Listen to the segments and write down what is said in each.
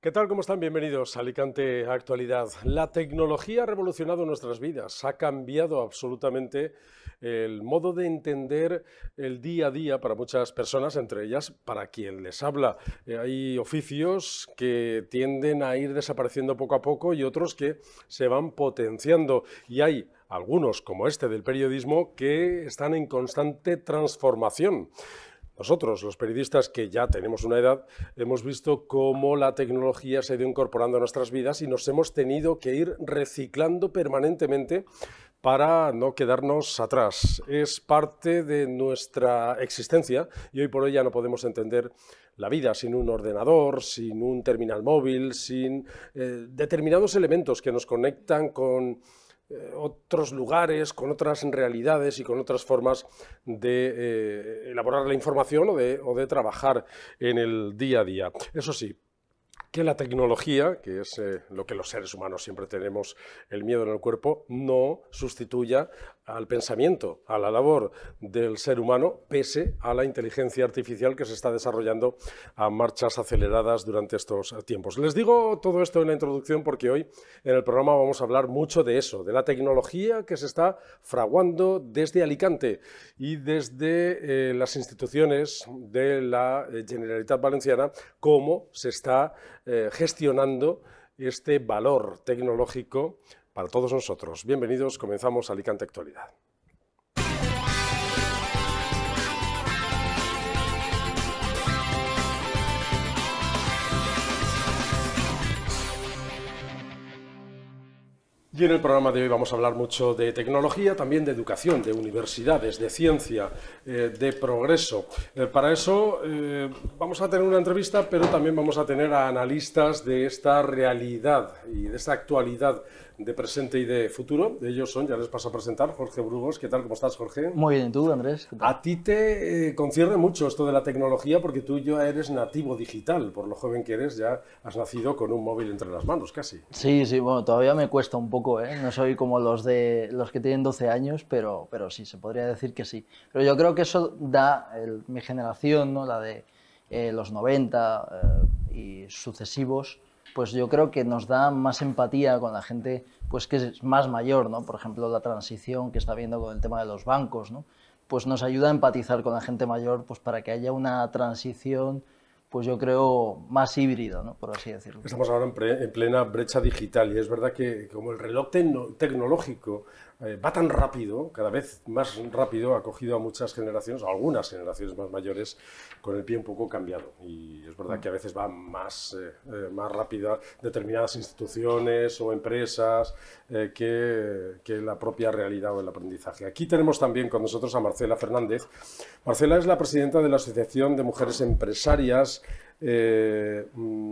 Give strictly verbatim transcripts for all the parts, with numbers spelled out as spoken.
¿Qué tal? ¿Cómo están? Bienvenidos a Alicante Actualidad. La tecnología ha revolucionado nuestras vidas, ha cambiado absolutamente el modo de entender el día a día para muchas personas, entre ellas para quien les habla. Eh, hay oficios que tienden a ir desapareciendo poco a poco y otros que se van potenciando. Y hay algunos, como este del periodismo, que están en constante transformación. Nosotros, los periodistas que ya tenemos una edad, hemos visto cómo la tecnología se ha ido incorporando a nuestras vidas y nos hemos tenido que ir reciclando permanentemente para no quedarnos atrás. Es parte de nuestra existencia y hoy por hoy ya no podemos entender la vida sin un ordenador, sin un terminal móvil, sin eh, determinados elementos que nos conectan con otros lugares, con otras realidades y con otras formas de eh, elaborar la información o de, o de trabajar en el día a día. Eso sí, que la tecnología, que es eh, lo que los seres humanos siempre tenemos el miedo en el cuerpo, no sustituya al pensamiento, a la labor del ser humano, pese a la inteligencia artificial que se está desarrollando a marchas aceleradas durante estos tiempos. Les digo todo esto en la introducción porque hoy en el programa vamos a hablar mucho de eso, de la tecnología que se está fraguando desde Alicante y desde eh, las instituciones de la Generalitat Valenciana, cómo se está eh, gestionando este valor tecnológico para todos nosotros. Bienvenidos, comenzamos Alicante Actualidad. Y en el programa de hoy vamos a hablar mucho de tecnología, también de educación, de universidades, de ciencia, eh, de progreso. Eh, para eso eh, vamos a tener una entrevista, pero también vamos a tener a analistas de esta realidad y de esta actualidad de presente y de futuro. Ellos son, ya les paso a presentar, Jorge Brugos. ¿Qué tal? ¿Cómo estás, Jorge? Muy bien, ¿y tú, Andrés? ¿Qué tal? A ti te eh, concierne mucho esto de la tecnología porque tú ya eres nativo digital. Por lo joven que eres, ya has nacido con un móvil entre las manos, casi. Sí, sí, bueno, todavía me cuesta un poco, ¿eh? No soy como los de los que tienen doce años, pero, pero sí, se podría decir que sí. Pero yo creo que eso da, el, mi generación, ¿no? La de eh, los noventa eh, y sucesivos, pues yo creo que nos da más empatía con la gente pues que es más mayor, ¿no? Por ejemplo, la transición que está habiendo con el tema de los bancos, ¿no? Pues nos ayuda a empatizar con la gente mayor pues para que haya una transición, pues yo creo, más híbrida, ¿no? Por así decirlo. Estamos ahora en, pre, en plena brecha digital y es verdad que como el reloj tecno, tecnológico eh, va tan rápido, cada vez más rápido, ha cogido a muchas generaciones, a algunas generaciones más mayores, con el pie un poco cambiado. Y es verdad que a veces va más, eh, eh, más rápida determinadas instituciones o empresas eh, que, que la propia realidad o el aprendizaje. Aquí tenemos también con nosotros a Marcela Fernández. Marcela es la presidenta de la Asociación de Mujeres Empresarias eh,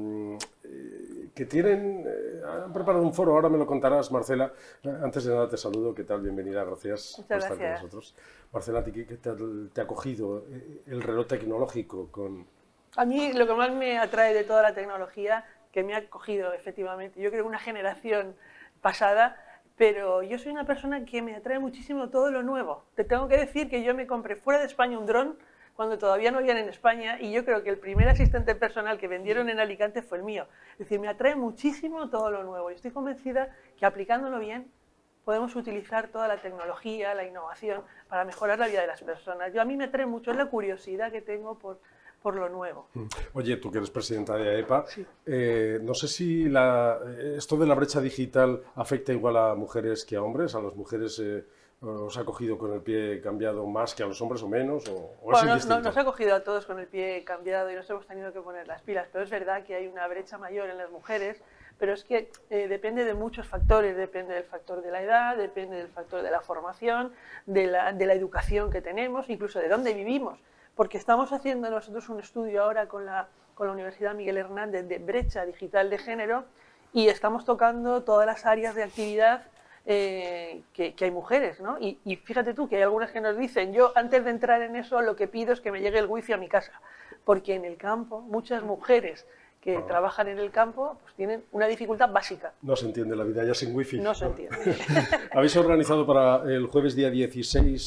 que tienen, eh, han preparado un foro, ahora me lo contarás, Marcela. Antes de nada te saludo, ¿qué tal? Bienvenida, gracias Muchas por estar gracias. con nosotros. Marcela, ¿qué, qué te, te ha cogido el reloj tecnológico? Con... A mí lo que más me atrae de toda la tecnología, que me ha cogido efectivamente, yo creo que una generación pasada, pero yo soy una persona que me atrae muchísimo todo lo nuevo. Te tengo que decir que yo me compré fuera de España un dron cuando todavía no habían en España y yo creo que el primer asistente personal que vendieron en Alicante fue el mío. Es decir, me atrae muchísimo todo lo nuevo y estoy convencida que aplicándolo bien podemos utilizar toda la tecnología, la innovación para mejorar la vida de las personas. Yo, a mí me atrae mucho, es la curiosidad que tengo por, por lo nuevo. Oye, tú que eres presidenta de A E P A, Sí. eh, no sé si la, esto de la brecha digital afecta igual a mujeres que a hombres, a las mujeres... Eh, ¿Os ha cogido con el pie cambiado más que a los hombres o menos? ¿O, o Bueno, es no, indistinto? no, nos ha cogido a todos con el pie cambiado y nos hemos tenido que poner las pilas, pero es verdad que hay una brecha mayor en las mujeres, pero es que eh, depende de muchos factores, depende del factor de la edad, depende del factor de la formación, de la, de la educación que tenemos, incluso de dónde vivimos, porque estamos haciendo nosotros un estudio ahora con la, con la Universidad Miguel Hernández de brecha digital de género y estamos tocando todas las áreas de actividad Eh, que, que hay mujeres, ¿no? Y, y fíjate tú que hay algunas que nos dicen, yo antes de entrar en eso lo que pido es que me llegue el wifi a mi casa, porque en el campo muchas mujeres que Ah. trabajan en el campo pues tienen una dificultad básica. No se entiende la vida ya sin wifi. No se entiende. Habéis organizado para el jueves día dieciséis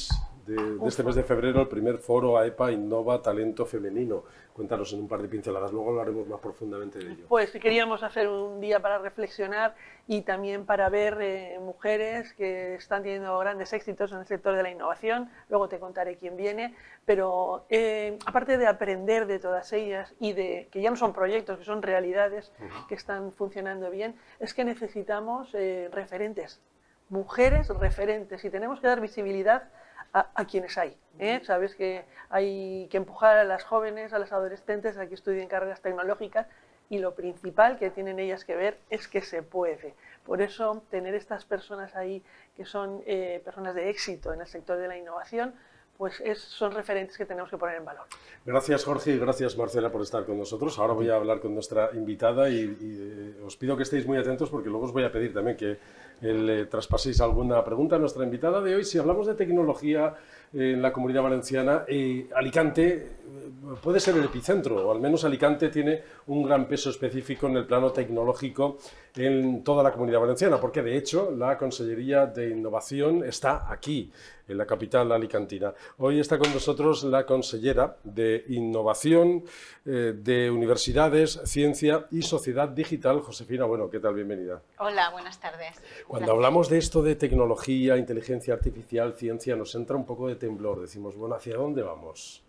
de, de este mes de febrero, el primer foro AEPA Innova Talento Femenino. Cuéntanos en un par de pinceladas, luego hablaremos más profundamente de ello. Pues queríamos hacer un día para reflexionar y también para ver eh, mujeres que están teniendo grandes éxitos en el sector de la innovación, luego te contaré quién viene, pero eh, aparte de aprender de todas ellas y de que ya no son proyectos, que son realidades uh-huh. que están funcionando bien, es que necesitamos eh, referentes, mujeres referentes, y tenemos que dar visibilidad A, a quienes hay. ¿eh? Sabes que hay que empujar a las jóvenes, a las adolescentes a que estudien carreras tecnológicas, y lo principal que tienen ellas que ver es que se puede. Por eso tener estas personas ahí que son eh, personas de éxito en el sector de la innovación, pues es, son referentes que tenemos que poner en valor. Gracias, Jorge, y gracias, Marcela, por estar con nosotros. Ahora voy a hablar con nuestra invitada y, y eh, os pido que estéis muy atentos porque luego os voy a pedir también que le eh, traspaséis alguna pregunta a nuestra invitada de hoy. Si hablamos de tecnología en la Comunidad Valenciana, eh, Alicante puede ser el epicentro, o al menos Alicante tiene un gran peso específico en el plano tecnológico en toda la Comunidad Valenciana, porque de hecho la Consellería de Innovación está aquí, en la capital alicantina. Hoy está con nosotros la consellera de Innovación, eh, de Universidades, Ciencia y Sociedad Digital, Josefina. Bueno, ¿qué tal? Bienvenida. Hola, buenas tardes. Cuando Gracias. Hablamos de esto de tecnología, inteligencia artificial, ciencia, nos entra un poco de temblor. Decimos, bueno, ¿hacia dónde vamos?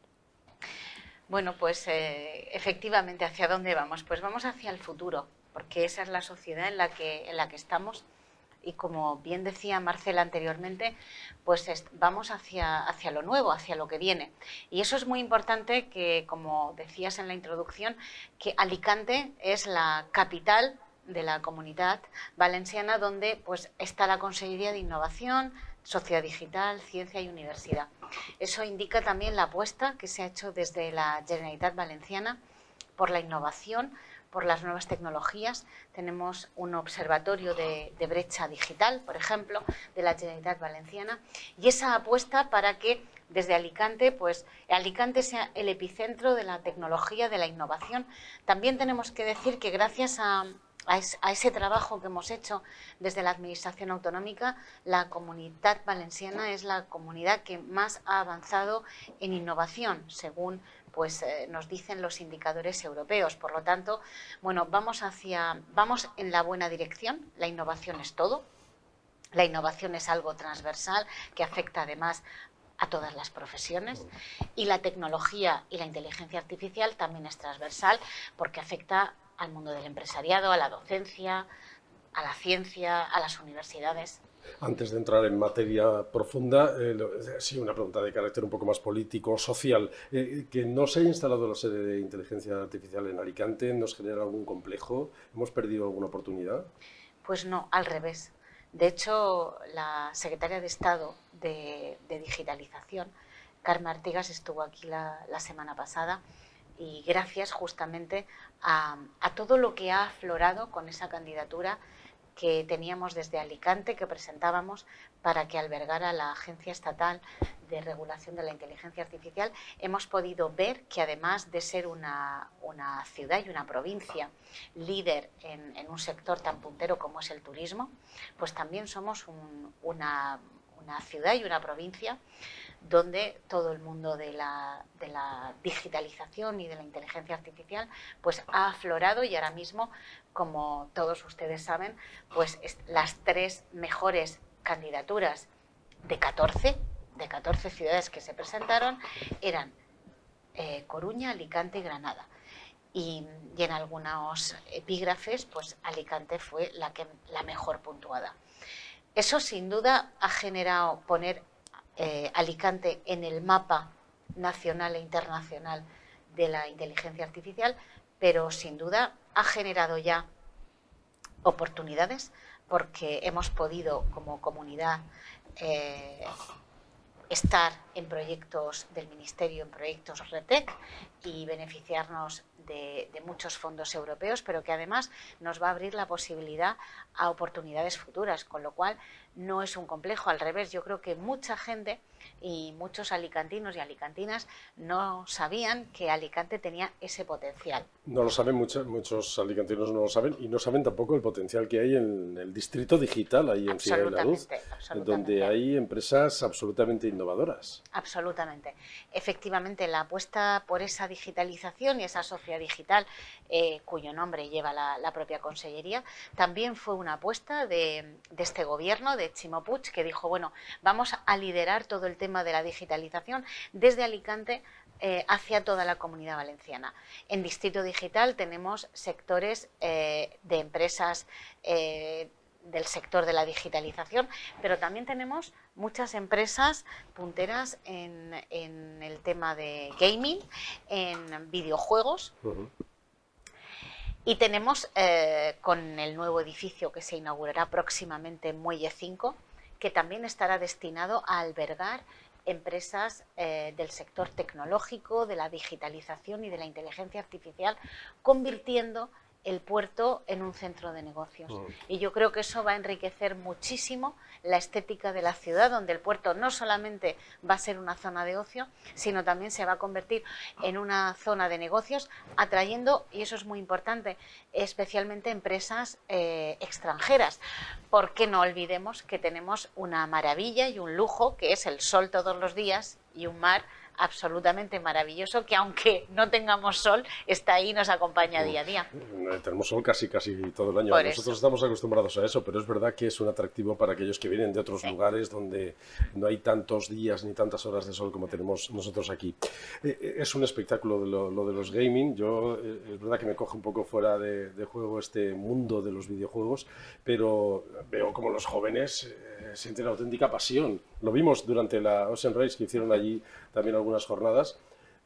Bueno, pues eh, efectivamente, ¿hacia dónde vamos? Pues vamos hacia el futuro, porque esa es la sociedad en la que, en la que estamos. Y como bien decía Marcela anteriormente, pues es, vamos hacia, hacia lo nuevo, hacia lo que viene. Y eso es muy importante que, como decías en la introducción, que Alicante es la capital de la Comunidad Valenciana, donde pues, está la Consellería de Innovación, Sociedad Digital, Ciencia y Universidad. Eso indica también la apuesta que se ha hecho desde la Generalitat Valenciana por la innovación, por las nuevas tecnologías. Tenemos un observatorio de, de brecha digital, por ejemplo, de la Generalitat Valenciana, y esa apuesta para que desde Alicante, pues Alicante sea el epicentro de la tecnología, de la innovación. También tenemos que decir que gracias a, a, es, a ese trabajo que hemos hecho desde la Administración Autonómica, la Comunidad Valenciana es la comunidad que más ha avanzado en innovación, según pues eh, nos dicen los indicadores europeos. Por lo tanto, bueno, vamos hacia, vamos en la buena dirección. La innovación es todo. La innovación es algo transversal que afecta además a todas las profesiones, y la tecnología y la inteligencia artificial también es transversal porque afecta al mundo del empresariado, a la docencia, a la ciencia, a las universidades. Antes de entrar en materia profunda, eh, sí, una pregunta de carácter un poco más político, social. Eh, ¿Que no se haya instalado la sede de inteligencia artificial en Alicante nos genera algún complejo? ¿Hemos perdido alguna oportunidad? Pues no, al revés. De hecho, la secretaria de Estado de, de Digitalización, Carme Artigas, estuvo aquí la, la semana pasada, y gracias justamente a, a todo lo que ha aflorado con esa candidatura que teníamos desde Alicante, que presentábamos para que albergara la Agencia Estatal de Regulación de la Inteligencia Artificial, hemos podido ver que además de ser una, una ciudad y una provincia líder en, en un sector tan puntero como es el turismo, pues también somos un, una, una ciudad y una provincia donde todo el mundo de la, de la digitalización y de la inteligencia artificial pues ha aflorado, y ahora mismo, como todos ustedes saben, pues las tres mejores candidaturas de catorce, de catorce ciudades que se presentaron eran eh, Coruña, Alicante y Granada. Y, y en algunos epígrafes, pues Alicante fue la, que, la mejor puntuada. Eso sin duda ha generado poner Eh, Alicante en el mapa nacional e internacional de la inteligencia artificial, pero sin duda ha generado ya oportunidades porque hemos podido como comunidad eh, estar en proyectos del Ministerio, en proyectos RETEC, y beneficiarnos de, de muchos fondos europeos, pero que además nos va a abrir la posibilidad a oportunidades futuras, con lo cual no es un complejo, al revés, yo creo que mucha gente y muchos alicantinos y alicantinas no sabían que Alicante tenía ese potencial. No lo saben, muchos, muchos alicantinos no lo saben y no saben tampoco el potencial que hay en el distrito digital, ahí en Ciudad de la Luz, donde hay empresas absolutamente innovadoras. Absolutamente. Efectivamente, la apuesta por esa digitalización y esa sociedad digital, eh, cuyo nombre lleva la, la propia Consellería, también fue una apuesta de, de este gobierno, de Ximo Puig, que dijo, bueno, vamos a liderar todo el tema de la digitalización desde Alicante eh, hacia toda la Comunidad Valenciana. En Distrito Digital tenemos sectores eh, de empresas eh, del sector de la digitalización, pero también tenemos muchas empresas punteras en, en el tema de gaming, en videojuegos. Uh-huh. Y tenemos, eh, con el nuevo edificio que se inaugurará próximamente en Muelle cinco, que también estará destinado a albergar empresas eh, del sector tecnológico, de la digitalización y de la inteligencia artificial, convirtiendo el puerto en un centro de negocios. Uh-huh. Y yo creo que eso va a enriquecer muchísimo la estética de la ciudad, donde el puerto no solamente va a ser una zona de ocio, sino también se va a convertir en una zona de negocios, atrayendo, y eso es muy importante, especialmente empresas eh, extranjeras. Porque no olvidemos que tenemos una maravilla y un lujo, que es el sol todos los días y un mar absolutamente maravilloso, que aunque no tengamos sol, está ahí y nos acompaña día a día. Tenemos sol casi casi todo el año. Por Nosotros eso. estamos acostumbrados a eso, pero es verdad que es un atractivo para aquellos que vienen de otros sí. lugares donde no hay tantos días ni tantas horas de sol como tenemos nosotros aquí. Es un espectáculo de lo, lo de los gaming. Yo, es verdad que me coge un poco fuera de, de juego este mundo de los videojuegos, pero veo como los jóvenes eh, sienten auténtica pasión. Lo vimos durante la Ocean Race que hicieron allí también algunas jornadas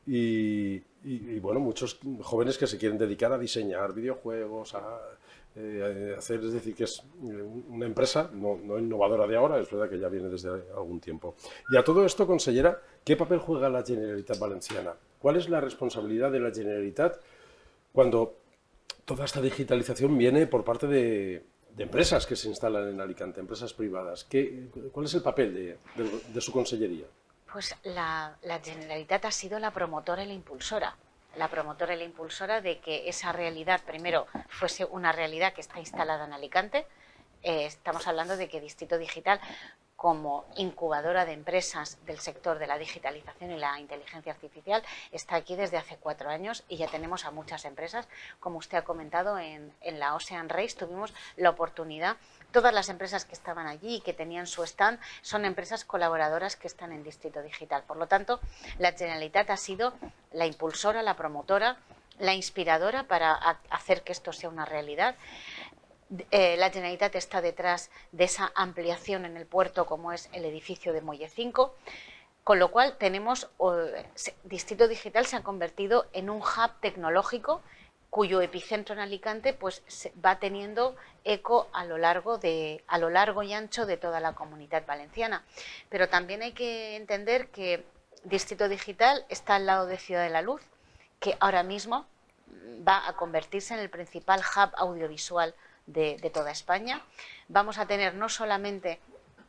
y, y, y bueno, muchos jóvenes que se quieren dedicar a diseñar videojuegos, a, eh, a hacer, es decir, que es una empresa no, no innovadora de ahora, es verdad que ya viene desde algún tiempo. Y a todo esto, consellera, ¿qué papel juega la Generalitat Valenciana? ¿Cuál es la responsabilidad de la Generalitat cuando toda esta digitalización viene por parte de, de empresas que se instalan en Alicante, empresas privadas? ¿Qué, ¿Cuál es el papel de, de, de su consellería? Pues la, la Generalitat ha sido la promotora y la impulsora. La promotora y la impulsora de que esa realidad, primero, fuese una realidad que está instalada en Alicante. Eh, estamos hablando de que Distrito Digital, como incubadora de empresas del sector de la digitalización y la inteligencia artificial, está aquí desde hace cuatro años y ya tenemos a muchas empresas. Como usted ha comentado, en, en la Ocean Race tuvimos la oportunidad, todas las empresas que estaban allí y que tenían su stand son empresas colaboradoras que están en Distrito Digital. Por lo tanto, la Generalitat ha sido la impulsora, la promotora, la inspiradora para hacer que esto sea una realidad. Eh, la Generalitat está detrás de esa ampliación en el puerto como es el edificio de Muelle cinco, con lo cual tenemos, eh, Distrito Digital se ha convertido en un hub tecnológico cuyo epicentro en Alicante pues va teniendo eco a lo largo de a lo largo y ancho de toda la Comunidad Valenciana. Pero también hay que entender que Distrito Digital está al lado de Ciudad de la Luz, que ahora mismo va a convertirse en el principal hub audiovisual de, de toda España. Vamos a tener no solamente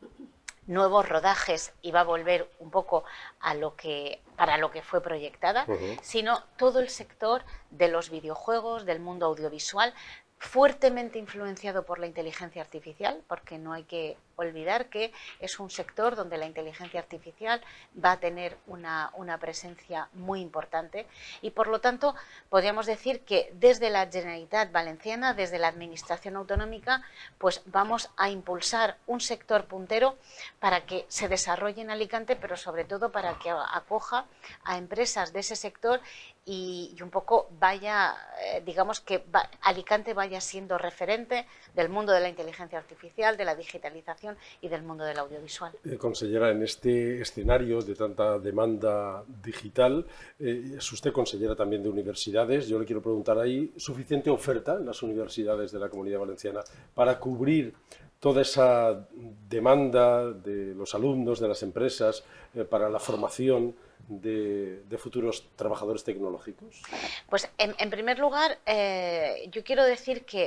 nuevos rodajes y va a volver un poco a lo que para lo que fue proyectada, uh-huh. sino todo el sector de los videojuegos, del mundo audiovisual, fuertemente influenciado por la inteligencia artificial, porque no hay que olvidar que es un sector donde la inteligencia artificial va a tener una, una presencia muy importante y por lo tanto podríamos decir que desde la Generalitat Valenciana, desde la Administración Autonómica, pues vamos a impulsar un sector puntero para que se desarrolle en Alicante, pero sobre todo para que acoja a empresas de ese sector y, y un poco vaya, eh, digamos que va, Alicante vaya siendo referente del mundo de la inteligencia artificial, de la digitalización y del mundo del audiovisual. Eh, consellera, en este escenario de tanta demanda digital, eh, es usted consellera también de universidades. Yo le quiero preguntar, ¿hay suficiente oferta en las universidades de la Comunidad Valenciana para cubrir toda esa demanda de los alumnos, de las empresas, eh, para la formación de, de futuros trabajadores tecnológicos? Pues en, en primer lugar, eh, yo quiero decir que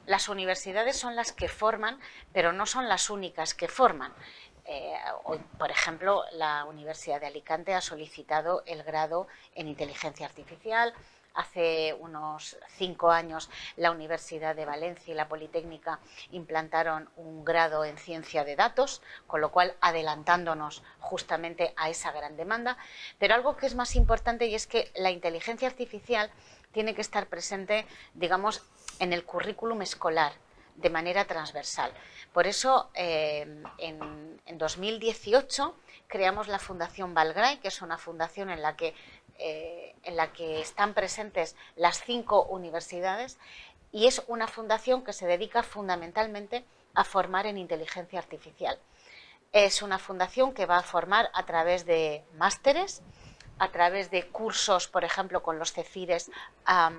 las universidades son las que forman, pero no son las únicas que forman. Eh, hoy, por ejemplo, la Universidad de Alicante ha solicitado el grado en inteligencia artificial. Hace unos cinco años la Universidad de Valencia y la Politécnica implantaron un grado en ciencia de datos, con lo cual adelantándonos justamente a esa gran demanda. Pero algo que es más importante, y es que la inteligencia artificial tiene que estar presente, digamos, en el currículum escolar de manera transversal. Por eso, eh, en, en dos mil dieciocho creamos la Fundación Valgray, que es una fundación en la que Eh, en la que están presentes las cinco universidades, y es una fundación que se dedica fundamentalmente a formar en inteligencia artificial. Es una fundación que va a formar a través de másteres, a través de cursos, por ejemplo, con los CEFIRES, a,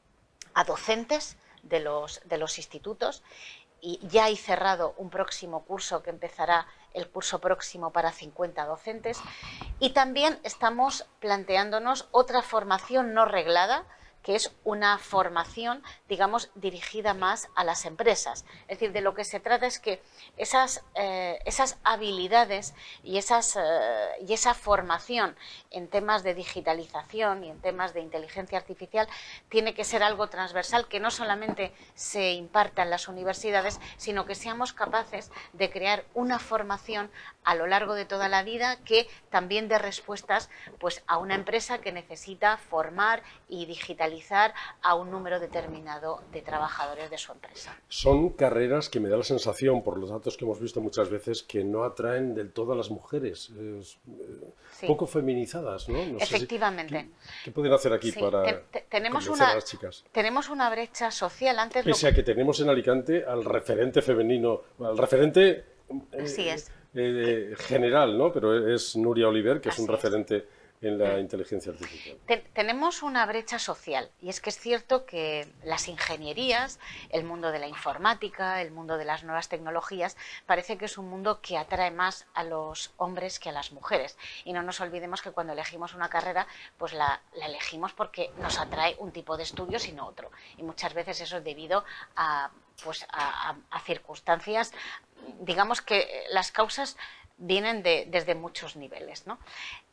a docentes de los, de los institutos, y ya hay cerrado un próximo curso que empezará el curso próximo para cincuenta docentes, y también estamos planteándonos otra formación no reglada, que es una formación, digamos, dirigida más a las empresas. Es decir, de lo que se trata es que esas, eh, esas habilidades y, esas, eh, y esa formación en temas de digitalización y en temas de inteligencia artificial tiene que ser algo transversal, que no solamente se imparta en las universidades, sino que seamos capaces de crear una formación a lo largo de toda la vida que también dé respuestas, pues, a una empresa que necesita formar y digitalizar a un número determinado de trabajadores de su empresa. Son carreras que me da la sensación, por los datos que hemos visto muchas veces, que no atraen del todo a las mujeres, es, eh, sí. poco feminizadas, ¿no? no Efectivamente. Sé si, ¿qué, ¿Qué pueden hacer aquí sí. para te, te, tenemos convencer una, a las chicas? Tenemos una brecha social. Antes Pese lo... a que tenemos en Alicante al referente femenino, al referente eh, Así es. eh, general, ¿no? Pero es Núria Oliver, que Así es un referente... Es. en la inteligencia artificial. Ten, tenemos una brecha social, y es que es cierto que las ingenierías, el mundo de la informática, el mundo de las nuevas tecnologías, parece que es un mundo que atrae más a los hombres que a las mujeres. Y no nos olvidemos que cuando elegimos una carrera, pues la, la elegimos porque nos atrae un tipo de estudios y no otro. Y muchas veces eso es debido a, pues a, a, a circunstancias, digamos que las causas vienen de, desde muchos niveles, ¿no?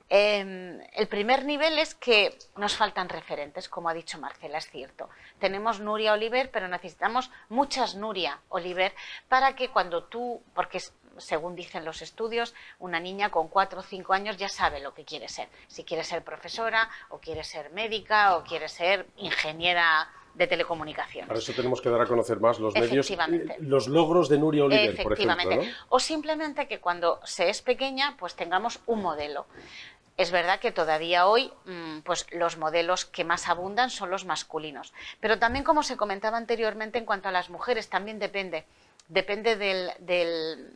Eh, el primer nivel es que nos faltan referentes, como ha dicho Marcela, es cierto. Tenemos Núria Oliver, pero necesitamos muchas Núria Oliver para que cuando tú, porque según dicen los estudios, una niña con cuatro o cinco años ya sabe lo que quiere ser. Si quiere ser profesora, o quiere ser médica, o quiere ser ingeniera de telecomunicaciones. Para eso tenemos que dar a conocer más los medios, los logros de Núria Oliver, por ejemplo, ¿no? O simplemente que cuando se es pequeña, pues tengamos un modelo. Es verdad que todavía hoy pues, los modelos que más abundan son los masculinos. Pero también, como se comentaba anteriormente, en cuanto a las mujeres, también depende. Depende del, del,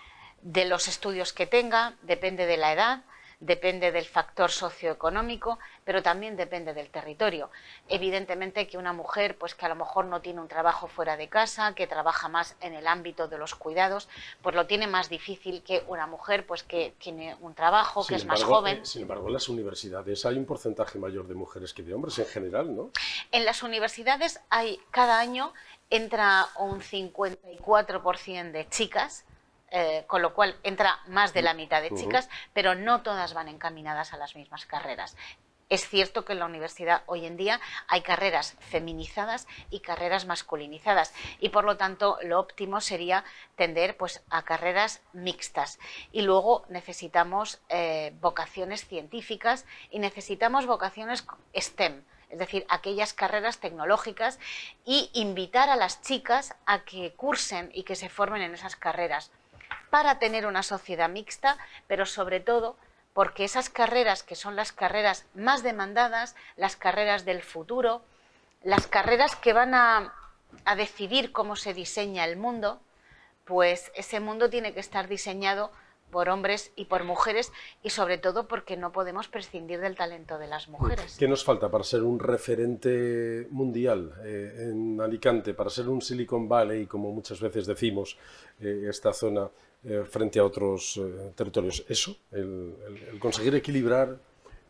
de los estudios que tenga, depende de la edad, depende del factor socioeconómico, pero también depende del territorio. Evidentemente que una mujer pues que a lo mejor no tiene un trabajo fuera de casa, que trabaja más en el ámbito de los cuidados, pues lo tiene más difícil que una mujer pues que tiene un trabajo, que es más joven. Eh, sin embargo, en las universidades hay un porcentaje mayor de mujeres que de hombres en general, ¿no? En las universidades hay cada año entra un cincuenta y cuatro por ciento de chicas. Eh, con lo cual entra más de la mitad de chicas, uh-huh. pero no todas van encaminadas a las mismas carreras. Es cierto que en la universidad hoy en día hay carreras feminizadas y carreras masculinizadas, y por lo tanto lo óptimo sería tender pues, a carreras mixtas. Y luego necesitamos eh, vocaciones científicas y necesitamos vocaciones STEM, es decir, aquellas carreras tecnológicas, y invitar a las chicas a que cursen y que se formen en esas carreras, para tener una sociedad mixta, pero sobre todo porque esas carreras que son las carreras más demandadas, las carreras del futuro, las carreras que van a, a decidir cómo se diseña el mundo, pues ese mundo tiene que estar diseñado por hombres y por mujeres, y sobre todo porque no podemos prescindir del talento de las mujeres. ¿Qué nos falta para ser un referente mundial eh, en Alicante, para ser un Silicon Valley, como muchas veces decimos, eh, esta zona eh, frente a otros eh, territorios? Eso, el, el, el conseguir equilibrar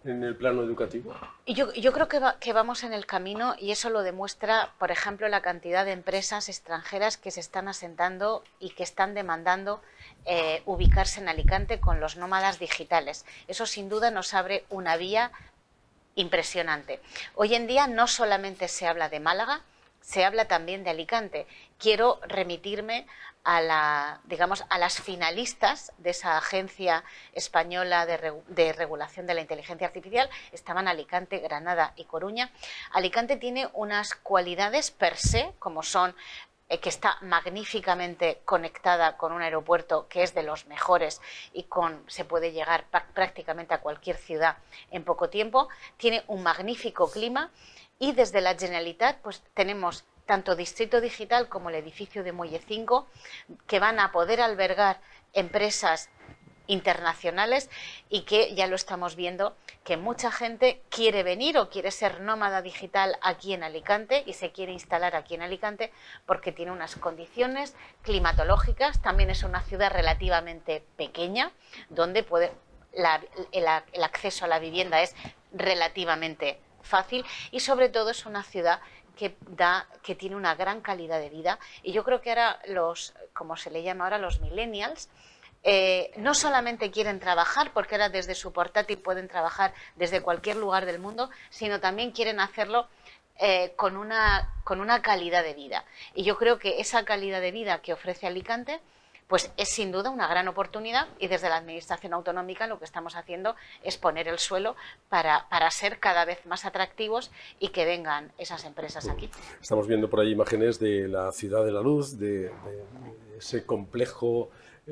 en el plano educativo? Yo, yo creo que, va, que vamos en el camino y eso lo demuestra, por ejemplo, la cantidad de empresas extranjeras que se están asentando y que están demandando eh, ubicarse en Alicante con los nómadas digitales. Eso sin duda nos abre una vía impresionante. Hoy en día no solamente se habla de Málaga, se habla también de Alicante. Quiero remitirme a, la, digamos, a las finalistas de esa agencia española de, regu de regulación de la inteligencia artificial. Estaban Alicante, Granada y Coruña. Alicante tiene unas cualidades per se, como son eh, que está magníficamente conectada con un aeropuerto que es de los mejores y con, se puede llegar prácticamente a cualquier ciudad en poco tiempo. Tiene un magnífico clima. Y desde la Generalitat pues tenemos tanto Distrito Digital como el edificio de Muelle cinco que van a poder albergar empresas internacionales y que ya lo estamos viendo que mucha gente quiere venir o quiere ser nómada digital aquí en Alicante y se quiere instalar aquí en Alicante porque tiene unas condiciones climatológicas, también es una ciudad relativamente pequeña donde puede, la, el, el acceso a la vivienda es relativamente fácil y sobre todo es una ciudad que da que tiene una gran calidad de vida y yo creo que ahora los, como se le llama ahora, los millennials eh, no solamente quieren trabajar porque ahora desde su portátil pueden trabajar desde cualquier lugar del mundo, sino también quieren hacerlo eh, con una, con una calidad de vida y yo creo que esa calidad de vida que ofrece Alicante pues es sin duda una gran oportunidad y desde la Administración Autonómica lo que estamos haciendo es poner el suelo para, para ser cada vez más atractivos y que vengan esas empresas aquí. Estamos viendo por ahí imágenes de la Ciudad de la Luz, de, de ese complejo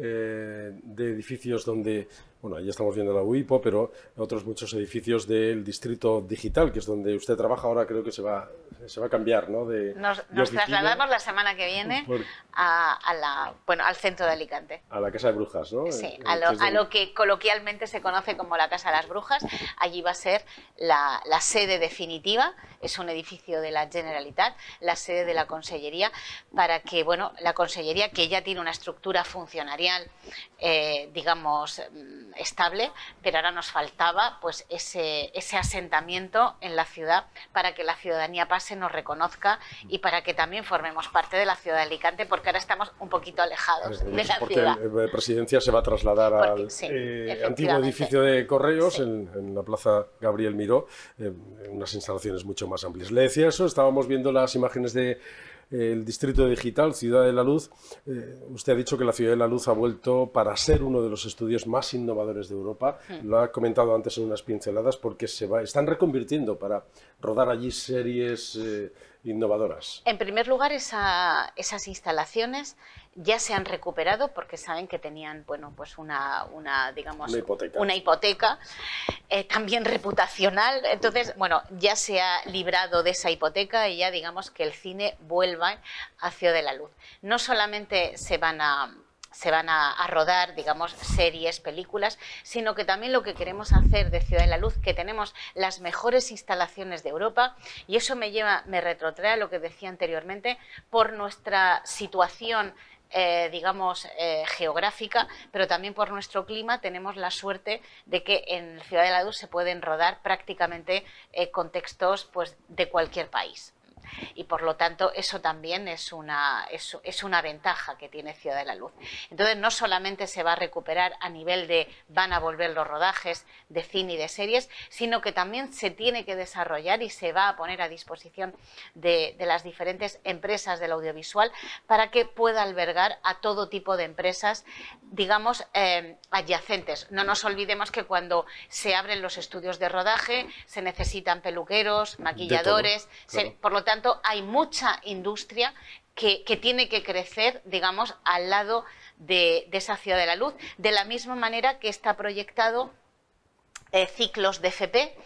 eh, de edificios donde, bueno, ahí estamos viendo la U I P O, pero otros muchos edificios del Distrito Digital, que es donde usted trabaja ahora, creo que se va, se va a cambiar, ¿no? De, nos de nos trasladamos la semana que viene por, a, a, la, bueno, al centro de Alicante. A la Casa de Brujas, ¿no? Sí, a lo, a lo que coloquialmente se conoce como la Casa de las Brujas. Allí va a ser la, la sede definitiva, es un edificio de la Generalitat, la sede de la Consellería, para que, bueno, la Consellería, que ya tiene una estructura funcionarial, eh, digamos, estable, pero ahora nos faltaba pues ese, ese asentamiento en la ciudad para que la ciudadanía pase, nos reconozca y para que también formemos parte de la ciudad de Alicante, porque ahora estamos un poquito alejados es, de la porque ciudad. Porque la presidencia se va a trasladar porque, al sí, eh, antiguo edificio de Correos, sí. en, en la plaza Gabriel Miró, eh, unas instalaciones mucho más amplias. Le decía eso, estábamos viendo las imágenes de el Distrito Digital, Ciudad de la Luz. Eh, usted ha dicho que la Ciudad de la Luz ha vuelto para ser uno de los estudios más innovadores de Europa. Mm. Lo ha comentado antes en unas pinceladas porque se va, están reconvirtiendo para rodar allí series eh, innovadoras. En primer lugar, esa, esas instalaciones ya se han recuperado porque saben que tenían, bueno, pues una, una digamos, una hipoteca, una hipoteca eh, también reputacional. Entonces, bueno, ya se ha librado de esa hipoteca y ya digamos que el cine vuelva a Ciudad de la Luz. No solamente se van a se van a, a rodar, digamos, series, películas, sino que también lo que queremos hacer de Ciudad de la Luz, que tenemos las mejores instalaciones de Europa, y eso me lleva, me retrotrae a lo que decía anteriormente, por nuestra situación Eh, digamos, eh, geográfica, pero también por nuestro clima tenemos la suerte de que en Ciudad de la Luz se pueden rodar prácticamente eh, contextos pues, de cualquier país. Y por lo tanto eso también es una, es, es una ventaja que tiene Ciudad de la Luz. Entonces no solamente se va a recuperar a nivel de van a volver los rodajes de cine y de series, sino que también se tiene que desarrollar y se va a poner a disposición de, de las diferentes empresas del audiovisual para que pueda albergar a todo tipo de empresas, digamos, eh, adyacentes. No nos olvidemos que cuando se abren los estudios de rodaje se necesitan peluqueros, maquilladores, todo, claro. se, por lo tanto hay mucha industria que, que tiene que crecer, digamos, al lado de, de esa Ciudad de la Luz, de la misma manera que está proyectado eh, ciclos de F P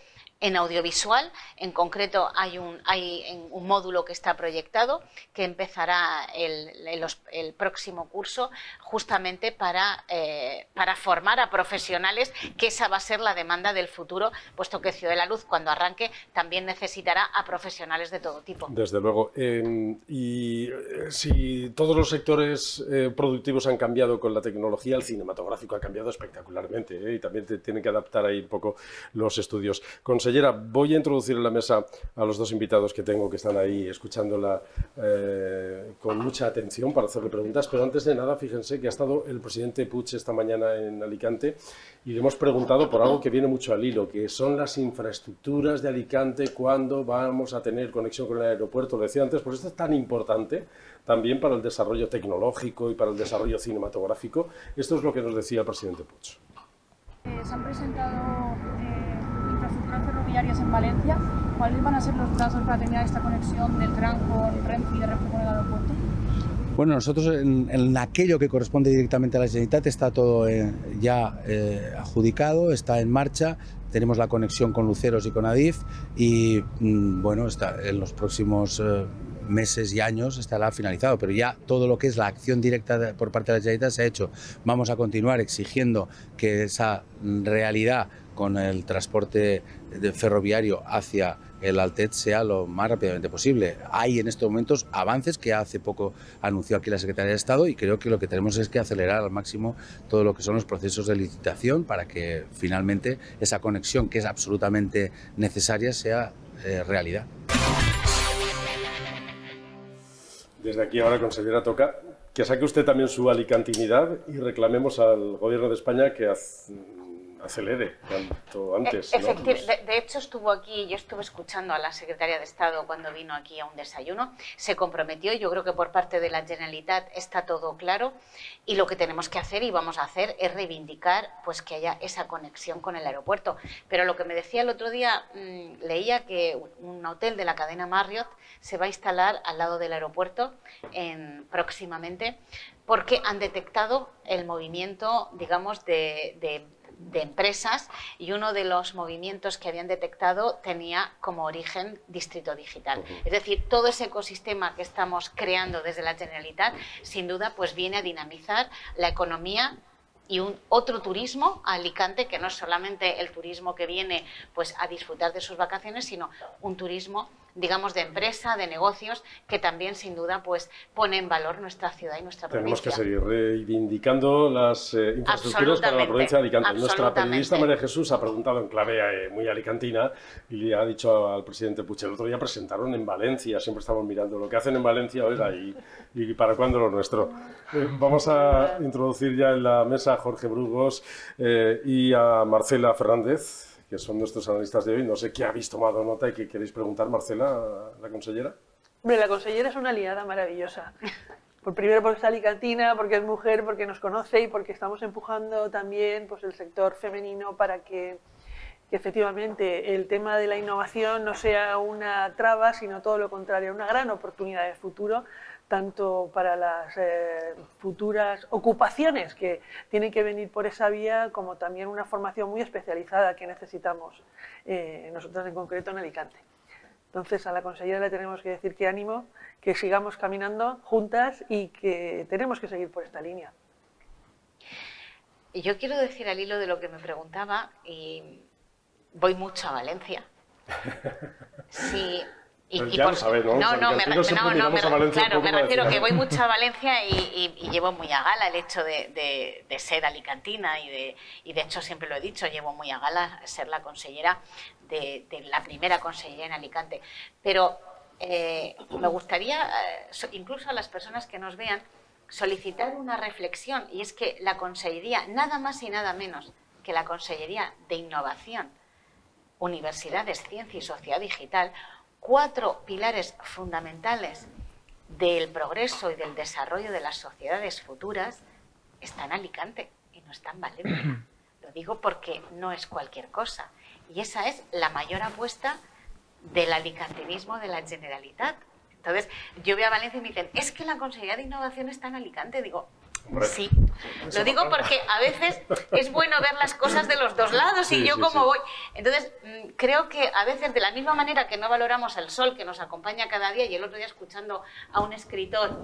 En audiovisual, en concreto, hay un, hay un módulo que está proyectado que empezará el, el, el próximo curso justamente para, eh, para formar a profesionales, que esa va a ser la demanda del futuro, puesto que Ciudad de la Luz, cuando arranque, también necesitará a profesionales de todo tipo. Desde luego. Eh, y si todos los sectores eh, productivos han cambiado con la tecnología, el cinematográfico ha cambiado espectacularmente, ¿eh? Y también te tienen que adaptar ahí un poco los estudios. Consellera, voy a introducir en la mesa a los dos invitados que tengo, que están ahí escuchándola eh, con mucha atención para hacerle preguntas, pero antes de nada, fíjense que ha estado el presidente Puig esta mañana en Alicante y le hemos preguntado por algo que viene mucho al hilo, que son las infraestructuras de Alicante, cuándo vamos a tener conexión con el aeropuerto. Lo decía antes, pues esto es tan importante también para el desarrollo tecnológico y para el desarrollo cinematográfico. Esto es lo que nos decía el presidente Puig. Eh, se han presentado eh, infraestructuras ferroviarias en Valencia. ¿Cuáles van a ser los plazos para terminar esta conexión del tram con Renfe y de Renfe con el aeropuerto? Bueno, nosotros en, en aquello que corresponde directamente a la Generalitat está todo eh, ya eh, adjudicado, está en marcha. Tenemos la conexión con Luceros y con Adif y mmm, bueno, está en los próximos eh, meses y años estará finalizado, pero ya todo lo que es la acción directa de, por parte de la Generalitat se ha hecho. Vamos a continuar exigiendo que esa realidad con el transporte de ferroviario hacia el Altet sea lo más rápidamente posible. Hay en estos momentos avances que hace poco anunció aquí la Secretaría de Estado y creo que lo que tenemos es que acelerar al máximo todo lo que son los procesos de licitación para que finalmente esa conexión, que es absolutamente necesaria, sea eh, realidad. Desde aquí ahora, consellera, toca que saque usted también su alicantinidad y reclamemos al Gobierno de España que acelere cuanto antes. Efectivamente, ¿no? de, de hecho estuvo aquí, yo estuve escuchando a la Secretaria de Estado cuando vino aquí a un desayuno, se comprometió, yo creo que por parte de la Generalitat está todo claro y lo que tenemos que hacer y vamos a hacer es reivindicar pues que haya esa conexión con el aeropuerto. Pero lo que me decía el otro día, mmm, leía que un hotel de la cadena Marriott se va a instalar al lado del aeropuerto en, próximamente porque han detectado el movimiento, digamos, de, de de empresas y uno de los movimientos que habían detectado tenía como origen Distrito Digital. Uh-huh. Es decir, todo ese ecosistema que estamos creando desde la Generalitat, sin duda, pues viene a dinamizar la economía y un otro turismo a Alicante, que no es solamente el turismo que viene pues a disfrutar de sus vacaciones, sino un turismo, digamos, de empresa, de negocios, que también sin duda pues pone en valor nuestra ciudad y nuestra Tenemos provincia. Tenemos que seguir reivindicando las eh, infraestructuras para la provincia de Alicante. Nuestra periodista María Jesús ha preguntado en clave eh, muy alicantina y le ha dicho al presidente Puig, el otro día presentaron en Valencia, siempre estamos mirando lo que hacen en Valencia, oiga, y, y para cuándo lo nuestro. Eh, vamos a introducir ya en la mesa a Jorge Burgos eh, y a Marcela Fernández, que son nuestros analistas de hoy. No sé qué habéis tomado nota y qué queréis preguntar, Marcela, la consellera. Hombre, la consellera es una aliada maravillosa. Por primero porque es alicantina, porque es mujer, porque nos conoce y porque estamos empujando también pues, el sector femenino para que, que efectivamente el tema de la innovación no sea una traba, sino todo lo contrario, una gran oportunidad de futuro, tanto para las eh, futuras ocupaciones que tienen que venir por esa vía, como también una formación muy especializada que necesitamos eh, nosotros en concreto en Alicante. Entonces a la consellera le tenemos que decir que ánimo, que sigamos caminando juntas y que tenemos que seguir por esta línea. Yo quiero decir al hilo de lo que me preguntaba, y voy mucho a Valencia. Sí. Y, pues y ya por, lo sabes, ¿no? No, no, me, no, no, me, claro, me refiero decir, que voy mucho a Valencia y, y, y llevo muy a gala el hecho de, de, de ser alicantina y de, y de hecho siempre lo he dicho, llevo muy a gala ser la consellera de, de la primera consellera en Alicante. Pero eh, me gustaría, eh, incluso a las personas que nos vean, solicitar una reflexión, y es que la consellería, nada más y nada menos que la Consellería de Innovación, Universidades, Ciencia y Sociedad Digital, cuatro pilares fundamentales del progreso y del desarrollo de las sociedades futuras, está en Alicante y no está en Valencia. Lo digo porque no es cualquier cosa. Y esa es la mayor apuesta del alicantinismo de la Generalitat. Entonces, yo voy a Valencia y me dicen, es que la Consejería de Innovación está en Alicante. Digo, Hombre. Sí, lo digo porque a veces es bueno ver las cosas de los dos lados y Sí, yo sí, como sí. voy. Entonces, creo que a veces de la misma manera que no valoramos el sol que nos acompaña cada día, y el otro día escuchando a un escritor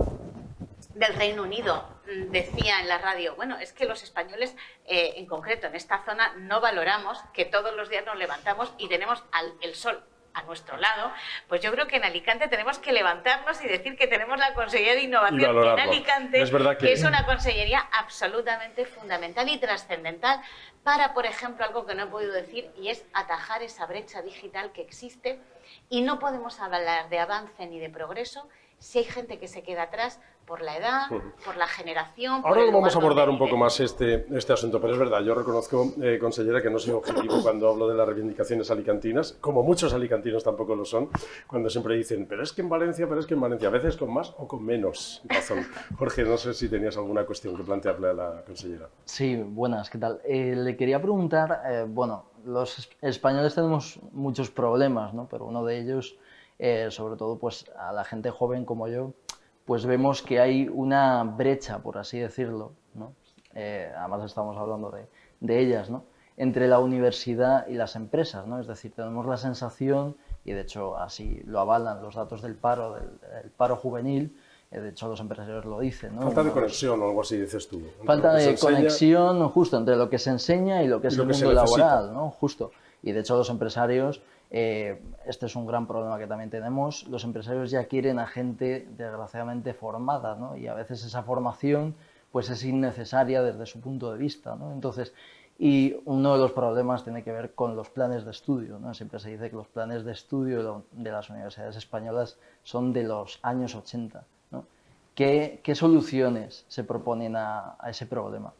del Reino Unido decía en la radio, bueno, es que los españoles, eh, en concreto en esta zona, no valoramos que todos los días nos levantamos y tenemos al, el sol a nuestro lado. Pues yo creo que en Alicante tenemos que levantarnos y decir que tenemos la Consellería de Y Innovación en valorarlo. Alicante, Es verdad que- que es una consellería absolutamente fundamental y trascendental para, por ejemplo, algo que no he podido decir, y es atajar esa brecha digital que existe, y no podemos hablar de avance ni de progreso si hay gente que se queda atrás por la edad, por la generación... por Ahora el lo vamos a lugar abordar donde un poco viven. más este, este asunto, pero es verdad, yo reconozco, eh, consellera, que no soy objetivo cuando hablo de las reivindicaciones alicantinas, como muchos alicantinos tampoco lo son, cuando siempre dicen, pero es que en Valencia, pero es que en Valencia, a veces con más o con menos razón. Jorge, no sé si tenías alguna cuestión que plantearle a la consellera. Sí, buenas, ¿qué tal? Eh, le quería preguntar, eh, bueno, los es- españoles tenemos muchos problemas, ¿no? Pero uno de ellos, eh, sobre todo pues a la gente joven como yo, pues vemos que hay una brecha, por así decirlo, ¿no? Eh, además estamos hablando de, de ellas, ¿no? Entre la universidad y las empresas, ¿no? Es decir, tenemos la sensación, y de hecho así lo avalan los datos del paro, del, del paro juvenil, eh, de hecho los empresarios lo dicen, ¿no? Falta de Uno- conexión o algo así, dices tú. Entre Falta lo que se de enseña conexión justo entre lo que se enseña y lo que es y lo el que se mundo necesita. laboral, ¿no? Justo. Y de hecho los empresarios, eh, este es un gran problema que también tenemos, los empresarios ya quieren a gente desgraciadamente formada, ¿no? Y a veces esa formación pues es innecesaria desde su punto de vista, ¿no? Entonces, y uno de los problemas tiene que ver con los planes de estudio, ¿no? Siempre se dice que los planes de estudio de lo- de las universidades españolas son de los años ochenta, ¿no? ¿Qué, qué soluciones se proponen a, a ese problema?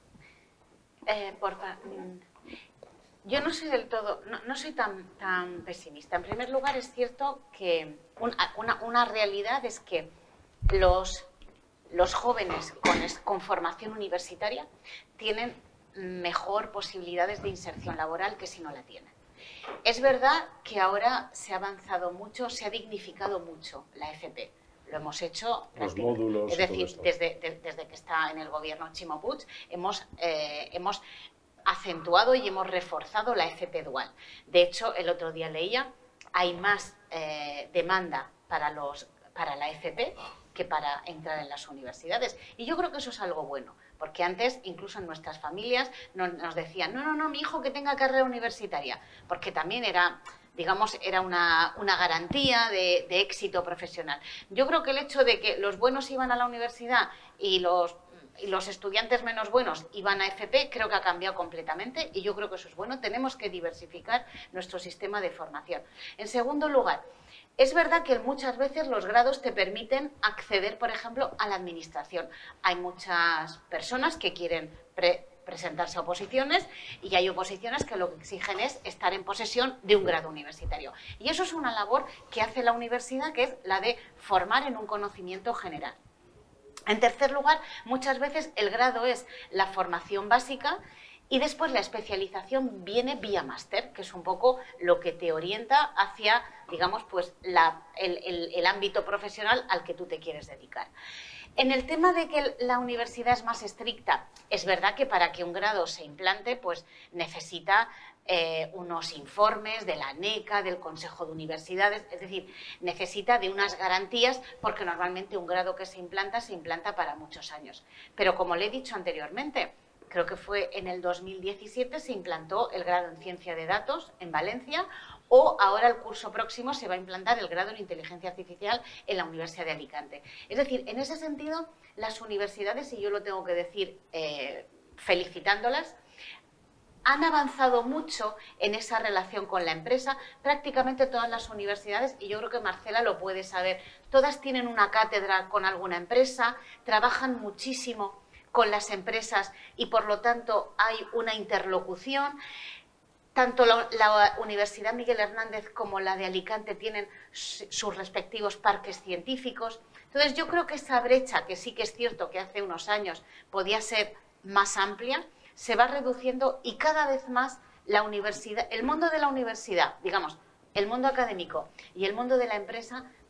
Eh, porfa, mm, yo no soy del todo, no, no soy tan, tan pesimista. En primer lugar, es cierto que un- una, una realidad es que los, los jóvenes con, es- con formación universitaria tienen mejor posibilidades de inserción laboral que si no la tienen. Es verdad que ahora se ha avanzado mucho, se ha dignificado mucho la F P. Lo hemos hecho, Los prácti- módulos es y todo decir, esto. desde, de- desde que está en el gobierno Chimo Puig, hemos, eh, hemos acentuado y hemos reforzado la F P dual. De hecho, el otro día leía, hay más eh, demanda para, los, para la F P que para entrar en las universidades. Y yo creo que eso es algo bueno, porque antes, incluso en nuestras familias, no- nos decían, no, no, no, mi hijo que tenga carrera universitaria, porque también era, digamos, era una, una garantía de, de éxito profesional. Yo creo que el hecho de que los buenos iban a la universidad y los y los estudiantes menos buenos iban a F P, creo que ha cambiado completamente y yo creo que eso es bueno. Tenemos que diversificar nuestro sistema de formación. En segundo lugar, es verdad que muchas veces los grados te permiten acceder, por ejemplo, a la administración. Hay muchas personas que quieren pre- presentarse a oposiciones y hay oposiciones que lo que exigen es estar en posesión de un grado universitario. Y eso es una labor que hace la universidad, que es la de formar en un conocimiento general. En tercer lugar, muchas veces el grado es la formación básica y después la especialización viene vía máster, que es un poco lo que te orienta hacia, digamos, pues la, el, el, el ámbito profesional al que tú te quieres dedicar. En el tema de que la universidad es más estricta, es verdad que para que un grado se implante, pues necesita eh, unos informes de la NECA, del Consejo de Universidades, es decir, necesita de unas garantías porque normalmente un grado que se implanta, se implanta para muchos años. Pero como le he dicho anteriormente, creo que fue en el dos mil diecisiete se implantó el grado en Ciencia de Datos en Valencia, o ahora el curso próximo se va a implantar el grado en Inteligencia Artificial en la Universidad de Alicante. Es decir, en ese sentido, las universidades, y yo lo tengo que decir eh, felicitándolas, han avanzado mucho en esa relación con la empresa. Prácticamente todas las universidades, y yo creo que Marcela lo puede saber, todas tienen una cátedra con alguna empresa, trabajan muchísimo con las empresas y por lo tanto hay una interlocución. Tanto la, la Universidad Miguel Hernández como la de Alicante tienen sus respectivos parques científicos. Entonces yo creo que esa brecha, que sí que es cierto que hace unos años podía ser más amplia, se va reduciendo y cada vez más la universidad, el mundo de la universidad, digamos, el mundo académico y el mundo de la empresa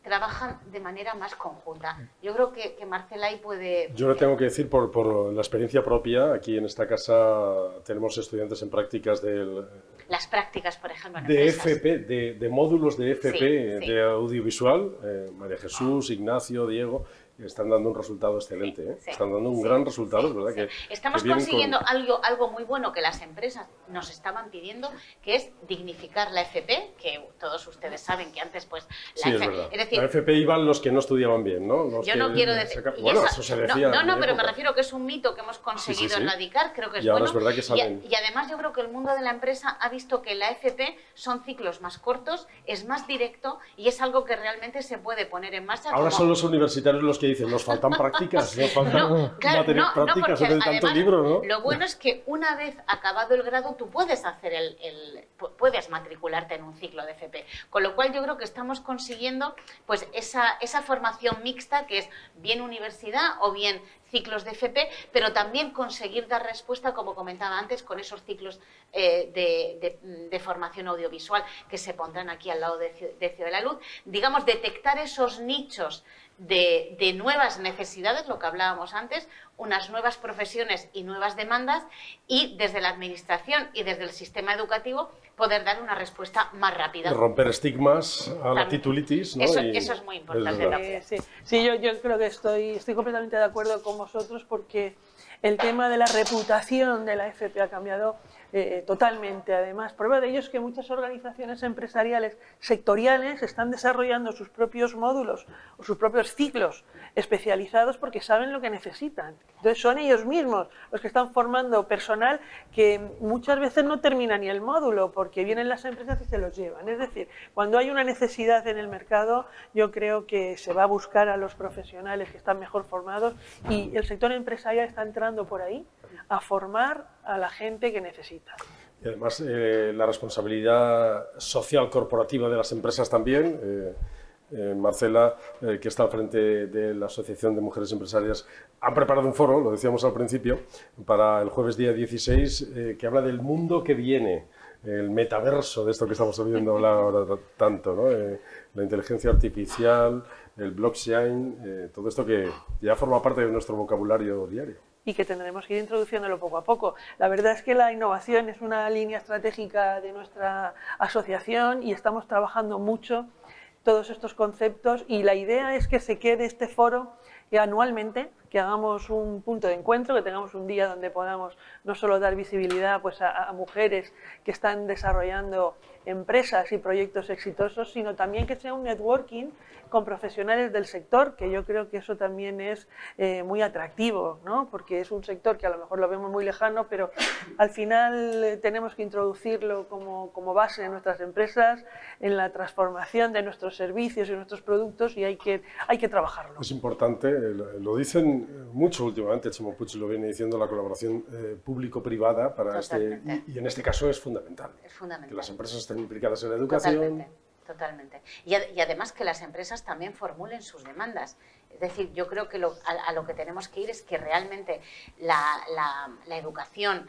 trabajan de manera más conjunta. Yo creo que, que Marcela ahí puede... Yo le tengo que decir por, por la experiencia propia, aquí en esta casa tenemos estudiantes en prácticas del... Las prácticas, por ejemplo, en de empresas. F P, de, de módulos de F P, Sí, sí. de audiovisual, eh, María Jesús, Ignacio, Diego, están dando un resultado excelente, ¿eh? Sí, Están dando un sí, gran resultado, sí, ¿verdad? sí. Que, Estamos que vienen consiguiendo con... algo, algo muy bueno que las empresas nos estaban pidiendo, que es dignificar la F P, que todos ustedes saben que antes pues... La Sí, F... es verdad. Es decir, la F P iban los que no estudiaban bien, ¿no? Los yo que no quiero decir... saca... y Bueno, esa- eso se no, decía no, en no, mi pero me época. refiero que es un mito que hemos conseguido sí, sí. erradicar, creo que es Y ahora bueno. es verdad que y, salen. a- y además yo creo que el mundo de la empresa ha visto que la F P son ciclos más cortos, es más directo y es algo que realmente se puede poner en marcha. Ahora como... son los universitarios los que dicen, nos faltan prácticas, nos faltan No, claro, material, no, no, prácticas porque de tanto además libro, ¿no? lo bueno es que una vez acabado el grado tú puedes hacer el, el- pu- puedes matricularte en un ciclo de F P, con lo cual yo creo que estamos consiguiendo pues esa, esa formación mixta que es bien universidad o bien ciclos de F P, pero también conseguir dar respuesta, como comentaba antes, con esos ciclos eh, de, de- de formación audiovisual que se pondrán aquí al lado de, Ci- de Ciudad de la Luz, digamos, detectar esos nichos de, de nuevas necesidades, lo que hablábamos antes, unas nuevas profesiones y nuevas demandas, y desde la administración y desde el sistema educativo poder dar una respuesta más rápida. Romper estigmas a la También. titulitis, ¿no? Eso- Y eso es muy importante verdad. también. Eh, sí, sí yo, yo creo que estoy, estoy completamente de acuerdo con vosotros porque el tema de la reputación de la F P ha cambiado eh, totalmente. Además, prueba de ello es que muchas organizaciones empresariales sectoriales están desarrollando sus propios módulos o sus propios ciclos especializados porque saben lo que necesitan. Entonces son ellos mismos los que están formando personal que muchas veces no termina ni el módulo porque vienen las empresas y se los llevan. Es decir, cuando hay una necesidad en el mercado, yo creo que se va a buscar a los profesionales que están mejor formados y el sector empresarial está entrando por ahí a formar a la gente que necesita. Y además, eh, la responsabilidad social corporativa de las empresas también. Eh, eh, Marcela, eh, que está al frente de la Asociación de Mujeres Empresarias, han preparado un foro, lo decíamos al principio, para el jueves día dieciséis, eh, que habla del mundo que viene, el metaverso, de esto que estamos oyendo hablar ahora tanto, ¿no? Eh, la inteligencia artificial, el blockchain, eh, todo esto que ya forma parte de nuestro vocabulario diario. Y que tendremos que ir introduciéndolo poco a poco. La verdad es que la innovación es una línea estratégica de nuestra asociación y estamos trabajando mucho todos estos conceptos y la idea es que se quede este foro que anualmente, que hagamos un punto de encuentro, que tengamos un día donde podamos no solo dar visibilidad pues, a, a mujeres que están desarrollando empresas y proyectos exitosos, sino también que sea un networking con profesionales del sector, que yo creo que eso también es eh, muy atractivo, ¿no? Porque es un sector que a lo mejor lo vemos muy lejano, pero al final eh, tenemos que introducirlo como, como base en nuestras empresas, en la transformación de nuestros servicios y nuestros productos y hay que, hay que trabajarlo. Es importante, eh, lo lo dicen mucho últimamente, Chimo Puig lo viene diciendo, la colaboración eh, público-privada para este, y, y en este caso es fundamental. Es fundamental. Que las empresas estén implicadas en la educación. Totalmente, totalmente. Y, a- y además que las empresas también formulen sus demandas. Es decir, yo creo que lo, a, a lo que tenemos que ir es que realmente la, la, la educación,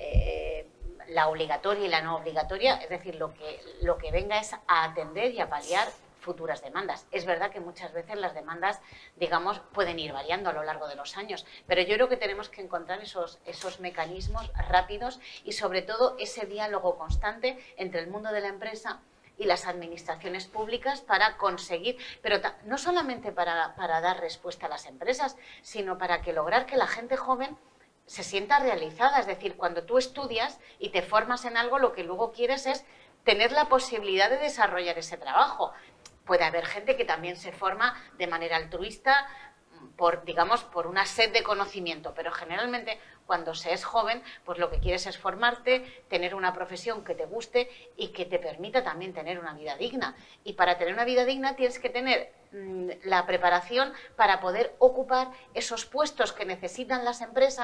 eh, la obligatoria y la no obligatoria, es decir, lo que, lo que venga es a atender y a paliar futuras demandas. Es verdad que muchas veces las demandas, digamos, pueden ir variando a lo largo de los años, pero yo creo que tenemos que encontrar esos, esos mecanismos rápidos y sobre todo ese diálogo constante entre el mundo de la empresa y las administraciones públicas para conseguir, pero no solamente para, para dar respuesta a las empresas, sino para que lograr que la gente joven se sienta realizada. Es decir, cuando tú estudias y te formas en algo, lo que luego quieres es tener la posibilidad de desarrollar ese trabajo. Puede haber gente que también se forma de manera altruista por, digamos, por una sed de conocimiento, pero generalmente cuando se es joven, pues lo que quieres es formarte, tener una profesión que te guste y que te permita también tener una vida digna. Y para tener una vida digna tienes que tener mmm, la preparación para poder ocupar esos puestos que necesitan las empresas,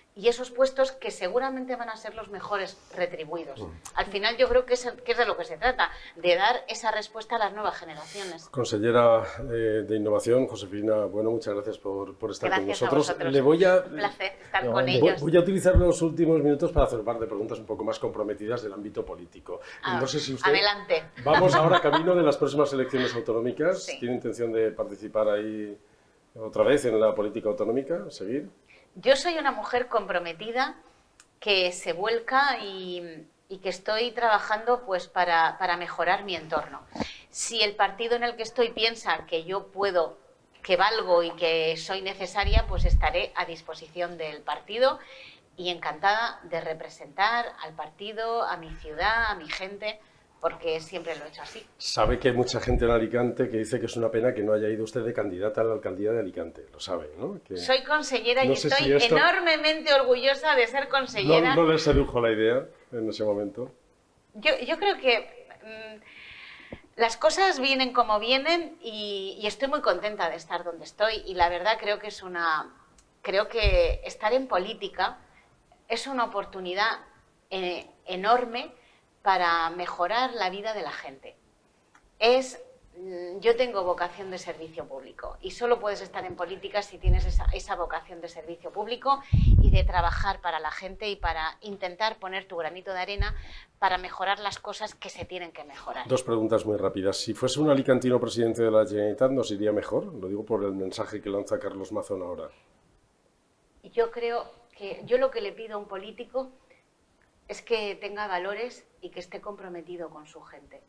y esos puestos que seguramente van a ser los mejores retribuidos. Al final yo creo que es, que es de lo que se trata, de dar esa respuesta a las nuevas generaciones. Consellera eh, de Innovación, Josefina Bueno, muchas gracias por, por estar gracias con nosotros. A vosotros. Le voy a, un placer estar Yo, con voy, ellos. voy a utilizar los últimos minutos para hacer un par de preguntas un poco más comprometidas del ámbito político. Ah, no sé si usted... adelante. Vamos ahora camino de las próximas elecciones autonómicas. Sí. ¿Tiene intención de participar ahí otra vez en la política autonómica? ¿Seguir? Yo soy una mujer comprometida que se vuelca y, y que estoy trabajando pues, para, para mejorar mi entorno. Si el partido en el que estoy piensa que yo puedo, que valgo y que soy necesaria, pues estaré a disposición del partido y encantada de representar al partido, a mi ciudad, a mi gente, porque siempre lo he hecho así. Sabe que hay mucha gente en Alicante que dice que es una pena que no haya ido usted de candidata a la alcaldía de Alicante, lo sabe, ¿no? Que Soy consellera no y sé estoy si esto... enormemente orgullosa de ser consellera. No, no le sedujo la idea en ese momento. Yo, yo creo que mmm, las cosas vienen como vienen y, y estoy muy contenta de estar donde estoy y la verdad creo que es una... Creo que estar en política es una oportunidad eh, enorme para mejorar la vida de la gente. Es, yo tengo vocación de servicio público y solo puedes estar en política si tienes esa, esa vocación de servicio público y de trabajar para la gente y para intentar poner tu granito de arena para mejorar las cosas que se tienen que mejorar. Dos preguntas muy rápidas. Si fuese un alicantino presidente de la Generalitat, ¿nos iría mejor? Lo digo por el mensaje que lanza Carlos Mazón ahora. Yo creo que yo lo que le pido a un político es que tenga valores y que esté comprometido con su gente.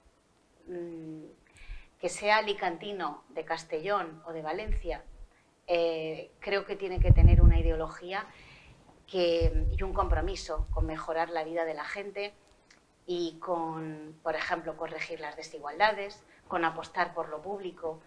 Que sea alicantino, de Castellón o de Valencia, eh, creo que tiene que tener una ideología que, y un compromiso con mejorar la vida de la gente y con, por ejemplo, corregir las desigualdades, con apostar por lo público.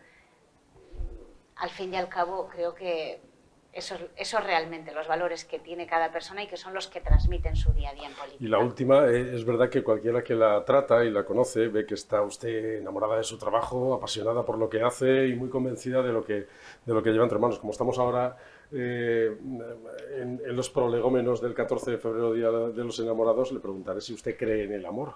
Al fin y al cabo, creo que Eso, eso realmente, los valores que tiene cada persona y que son los que transmiten su día a día en política. Y la última, eh, es verdad que cualquiera que la trata y la conoce ve que está usted enamorada de su trabajo, apasionada por lo que hace y muy convencida de lo que, de lo que lleva entre manos. Como estamos ahora eh, en, en los prolegómenos del catorce de febrero, Día de los Enamorados, le preguntaré si usted cree en el amor.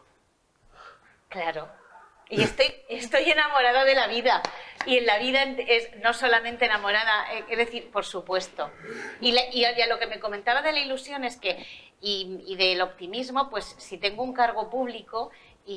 Claro. Y estoy, estoy enamorada de la vida. Y en la vida es no solamente enamorada, es decir, por supuesto. Y, le, y a lo que me comentaba de la ilusión es que, y, y del optimismo, pues si tengo un cargo público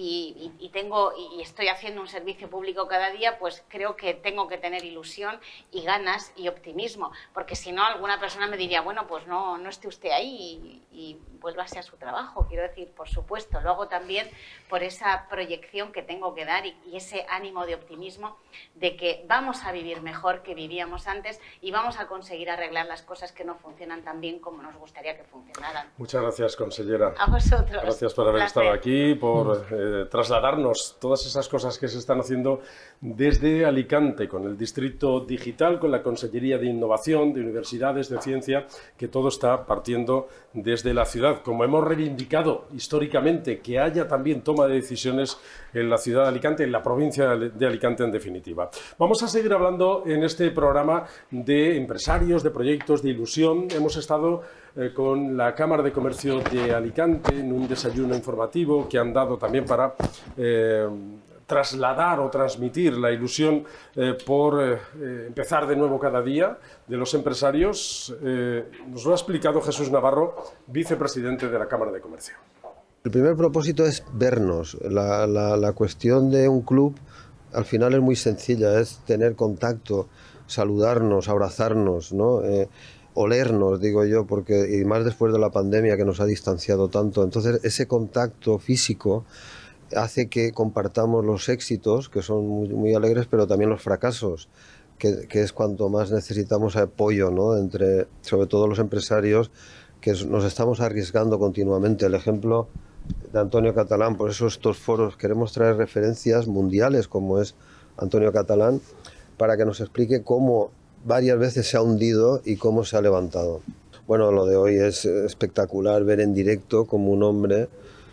y, y, y, tengo, y estoy haciendo un servicio público cada día, pues creo que tengo que tener ilusión y ganas y optimismo. Porque si no, alguna persona me diría, bueno, pues no, no esté usted ahí y, y vuélvase a su trabajo. Quiero decir, por supuesto, lo hago también por esa proyección que tengo que dar y, y ese ánimo de optimismo de que vamos a vivir mejor que vivíamos antes y vamos a conseguir arreglar las cosas que no funcionan tan bien como nos gustaría que funcionaran. Muchas gracias, consellera. A vosotros. Gracias por haber estado aquí, por eh, trasladarnos todas esas cosas que se están haciendo desde Alicante, con el Distrito Digital, con la Consellería de Innovación, de Universidades, de Ciencia, que todo está partiendo desde la ciudad. Como hemos reivindicado históricamente que haya también toma de decisiones en la ciudad de Alicante, en la provincia de Alicante en definitiva. Vamos a seguir hablando en este programa de empresarios, de proyectos, de ilusión. Hemos estado eh, con la Cámara de Comercio de Alicante en un desayuno informativo que han dado también para eh, trasladar o transmitir la ilusión eh, por eh, empezar de nuevo cada día de los empresarios. Eh, nos lo ha explicado Jesús Navarro, vicepresidente de la Cámara de Comercio. El primer propósito es vernos. La, la, la cuestión de un club al final es muy sencilla, es tener contacto, saludarnos, abrazarnos, ¿no? Eh, olernos, digo yo, porque y más después de la pandemia que nos ha distanciado tanto. Entonces ese contacto físico hace que compartamos los éxitos, que son muy, muy alegres, pero también los fracasos, que, que es cuanto más necesitamos apoyo, ¿no? Entre, sobre todo los empresarios, que nos estamos arriesgando continuamente. El ejemplo de Antonio Catalán, por eso estos foros queremos traer referencias mundiales como es Antonio Catalán, para que nos explique cómo varias veces se ha hundido y cómo se ha levantado. Bueno, lo de hoy es espectacular, ver en directo como un hombre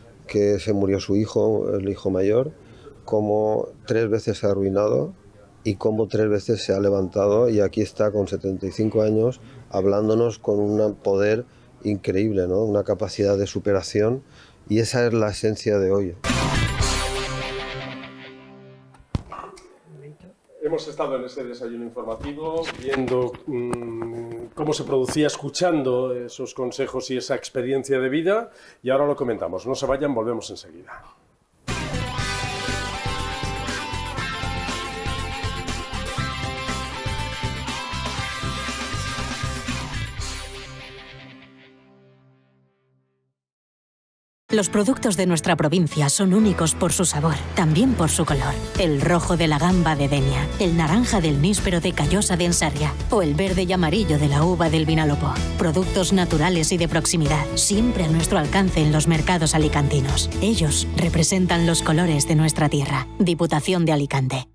que se murió su hijo, el hijo mayor, cómo tres veces se ha arruinado y cómo tres veces se ha levantado, y aquí está con setenta y cinco años hablándonos con un poder increíble, ¿no? Una capacidad de superación, y esa es la esencia de hoy. Hemos estado en ese desayuno informativo viendo mmm, cómo se producía, escuchando esos consejos y esa experiencia de vida, y ahora lo comentamos. No se vayan, volvemos enseguida. Los productos de nuestra provincia son únicos por su sabor, también por su color. El rojo de la gamba de Denia, el naranja del níspero de Callosa de Ensarria o el verde y amarillo de la uva del Vinalopó. Productos naturales y de proximidad, siempre a nuestro alcance en los mercados alicantinos. Ellos representan los colores de nuestra tierra. Diputación de Alicante.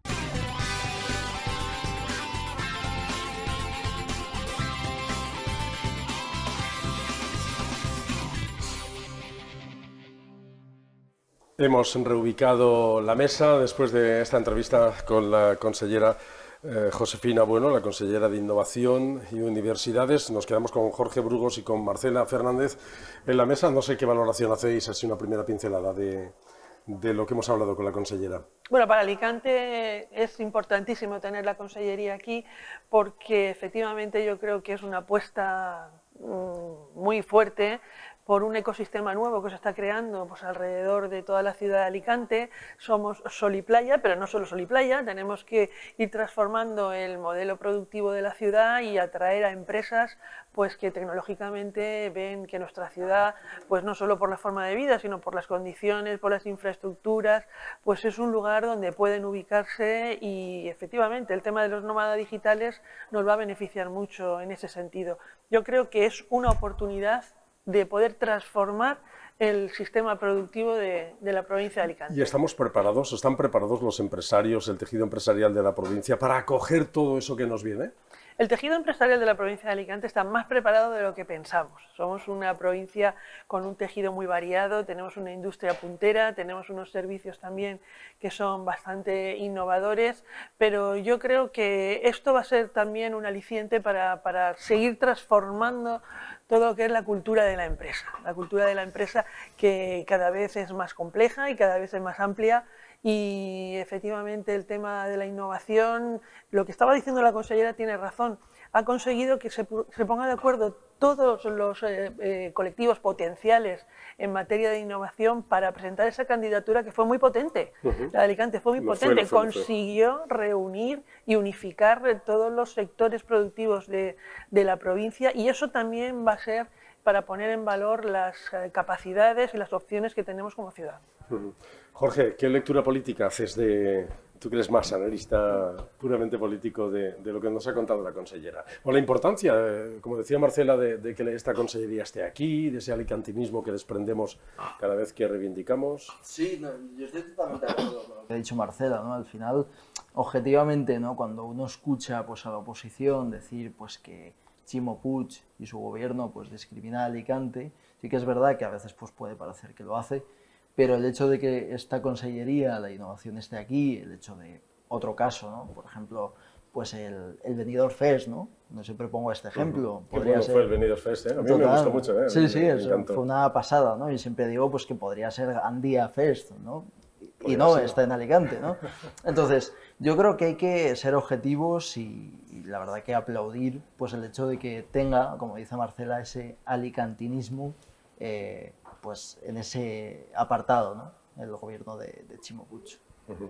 Hemos reubicado la mesa después de esta entrevista con la consellera eh, Josefina Bueno, la consellera de Innovación y Universidades. Nos quedamos con Jorge Brugos y con Marcela Fernández en la mesa. No sé qué valoración hacéis, así una primera pincelada de, de lo que hemos hablado con la consellera. Bueno, para Alicante es importantísimo tener la consellería aquí porque efectivamente yo creo que es una apuesta mmm, muy fuerte por un ecosistema nuevo que se está creando pues, alrededor de toda la ciudad de Alicante. Somos sol y playa, pero no solo sol y playa, tenemos que ir transformando el modelo productivo de la ciudad y atraer a empresas pues, que tecnológicamente ven que nuestra ciudad, pues no solo por la forma de vida, sino por las condiciones, por las infraestructuras, pues es un lugar donde pueden ubicarse y efectivamente el tema de los nómadas digitales nos va a beneficiar mucho en ese sentido. Yo creo que es una oportunidad de poder transformar el sistema productivo de, de la provincia de Alicante. ¿Y estamos preparados, están preparados los empresarios, el tejido empresarial de la provincia para acoger todo eso que nos viene? El tejido empresarial de la provincia de Alicante está más preparado de lo que pensamos. Somos una provincia con un tejido muy variado, tenemos una industria puntera, tenemos unos servicios también que son bastante innovadores, pero yo creo que esto va a ser también un aliciente para, para seguir transformando todo lo que es la cultura de la empresa. La cultura de la empresa que cada vez es más compleja y cada vez es más amplia. Y efectivamente el tema de la innovación, lo que estaba diciendo la consellera tiene razón, ha conseguido que se, se pongan de acuerdo todos los eh, eh, colectivos potenciales en materia de innovación para presentar esa candidatura que fue muy potente. Uh-huh. La de Alicante fue muy lo potente, fue, fue, consiguió fue. reunir y unificar todos los sectores productivos de, de la provincia y eso también va a ser para poner en valor las eh, capacidades y las opciones que tenemos como ciudad. Uh-huh. Jorge, ¿qué lectura política haces de, tú que eres más analista puramente político de, de lo que nos ha contado la consellera? O la importancia, eh, como decía Marcela, de, de que esta consellería esté aquí, de ese alicantinismo que desprendemos cada vez que reivindicamos. Sí, no, yo estoy totalmente de acuerdo con lo que ha dicho Marcela, ¿no? Al final, objetivamente, ¿no? Cuando uno escucha pues, a la oposición decir pues, que Ximo Puig y su gobierno pues, discrimina a Alicante, sí que es verdad que a veces pues, puede parecer que lo hace, pero el hecho de que esta consellería, la innovación esté aquí, el hecho de otro caso, ¿no? Por ejemplo, pues el, el Benidorm Fest, ¿no? No siempre pongo este ejemplo. Uh-huh. Qué bueno ser... fue el Benidorm Fest, ¿eh? A mí total. Me gustó mucho, ¿eh? Sí, sí, me, es, me fue una pasada, ¿no? Y siempre digo pues que podría ser Andía Fest, ¿no? Y no, ser. Está en Alicante, ¿no? Entonces, yo creo que hay que ser objetivos y, y la verdad que aplaudir pues el hecho de que tenga, como dice Marcela, ese alicantinismo eh, pues en ese apartado, ¿no? El gobierno de, de Ximo Puig. Uh-huh.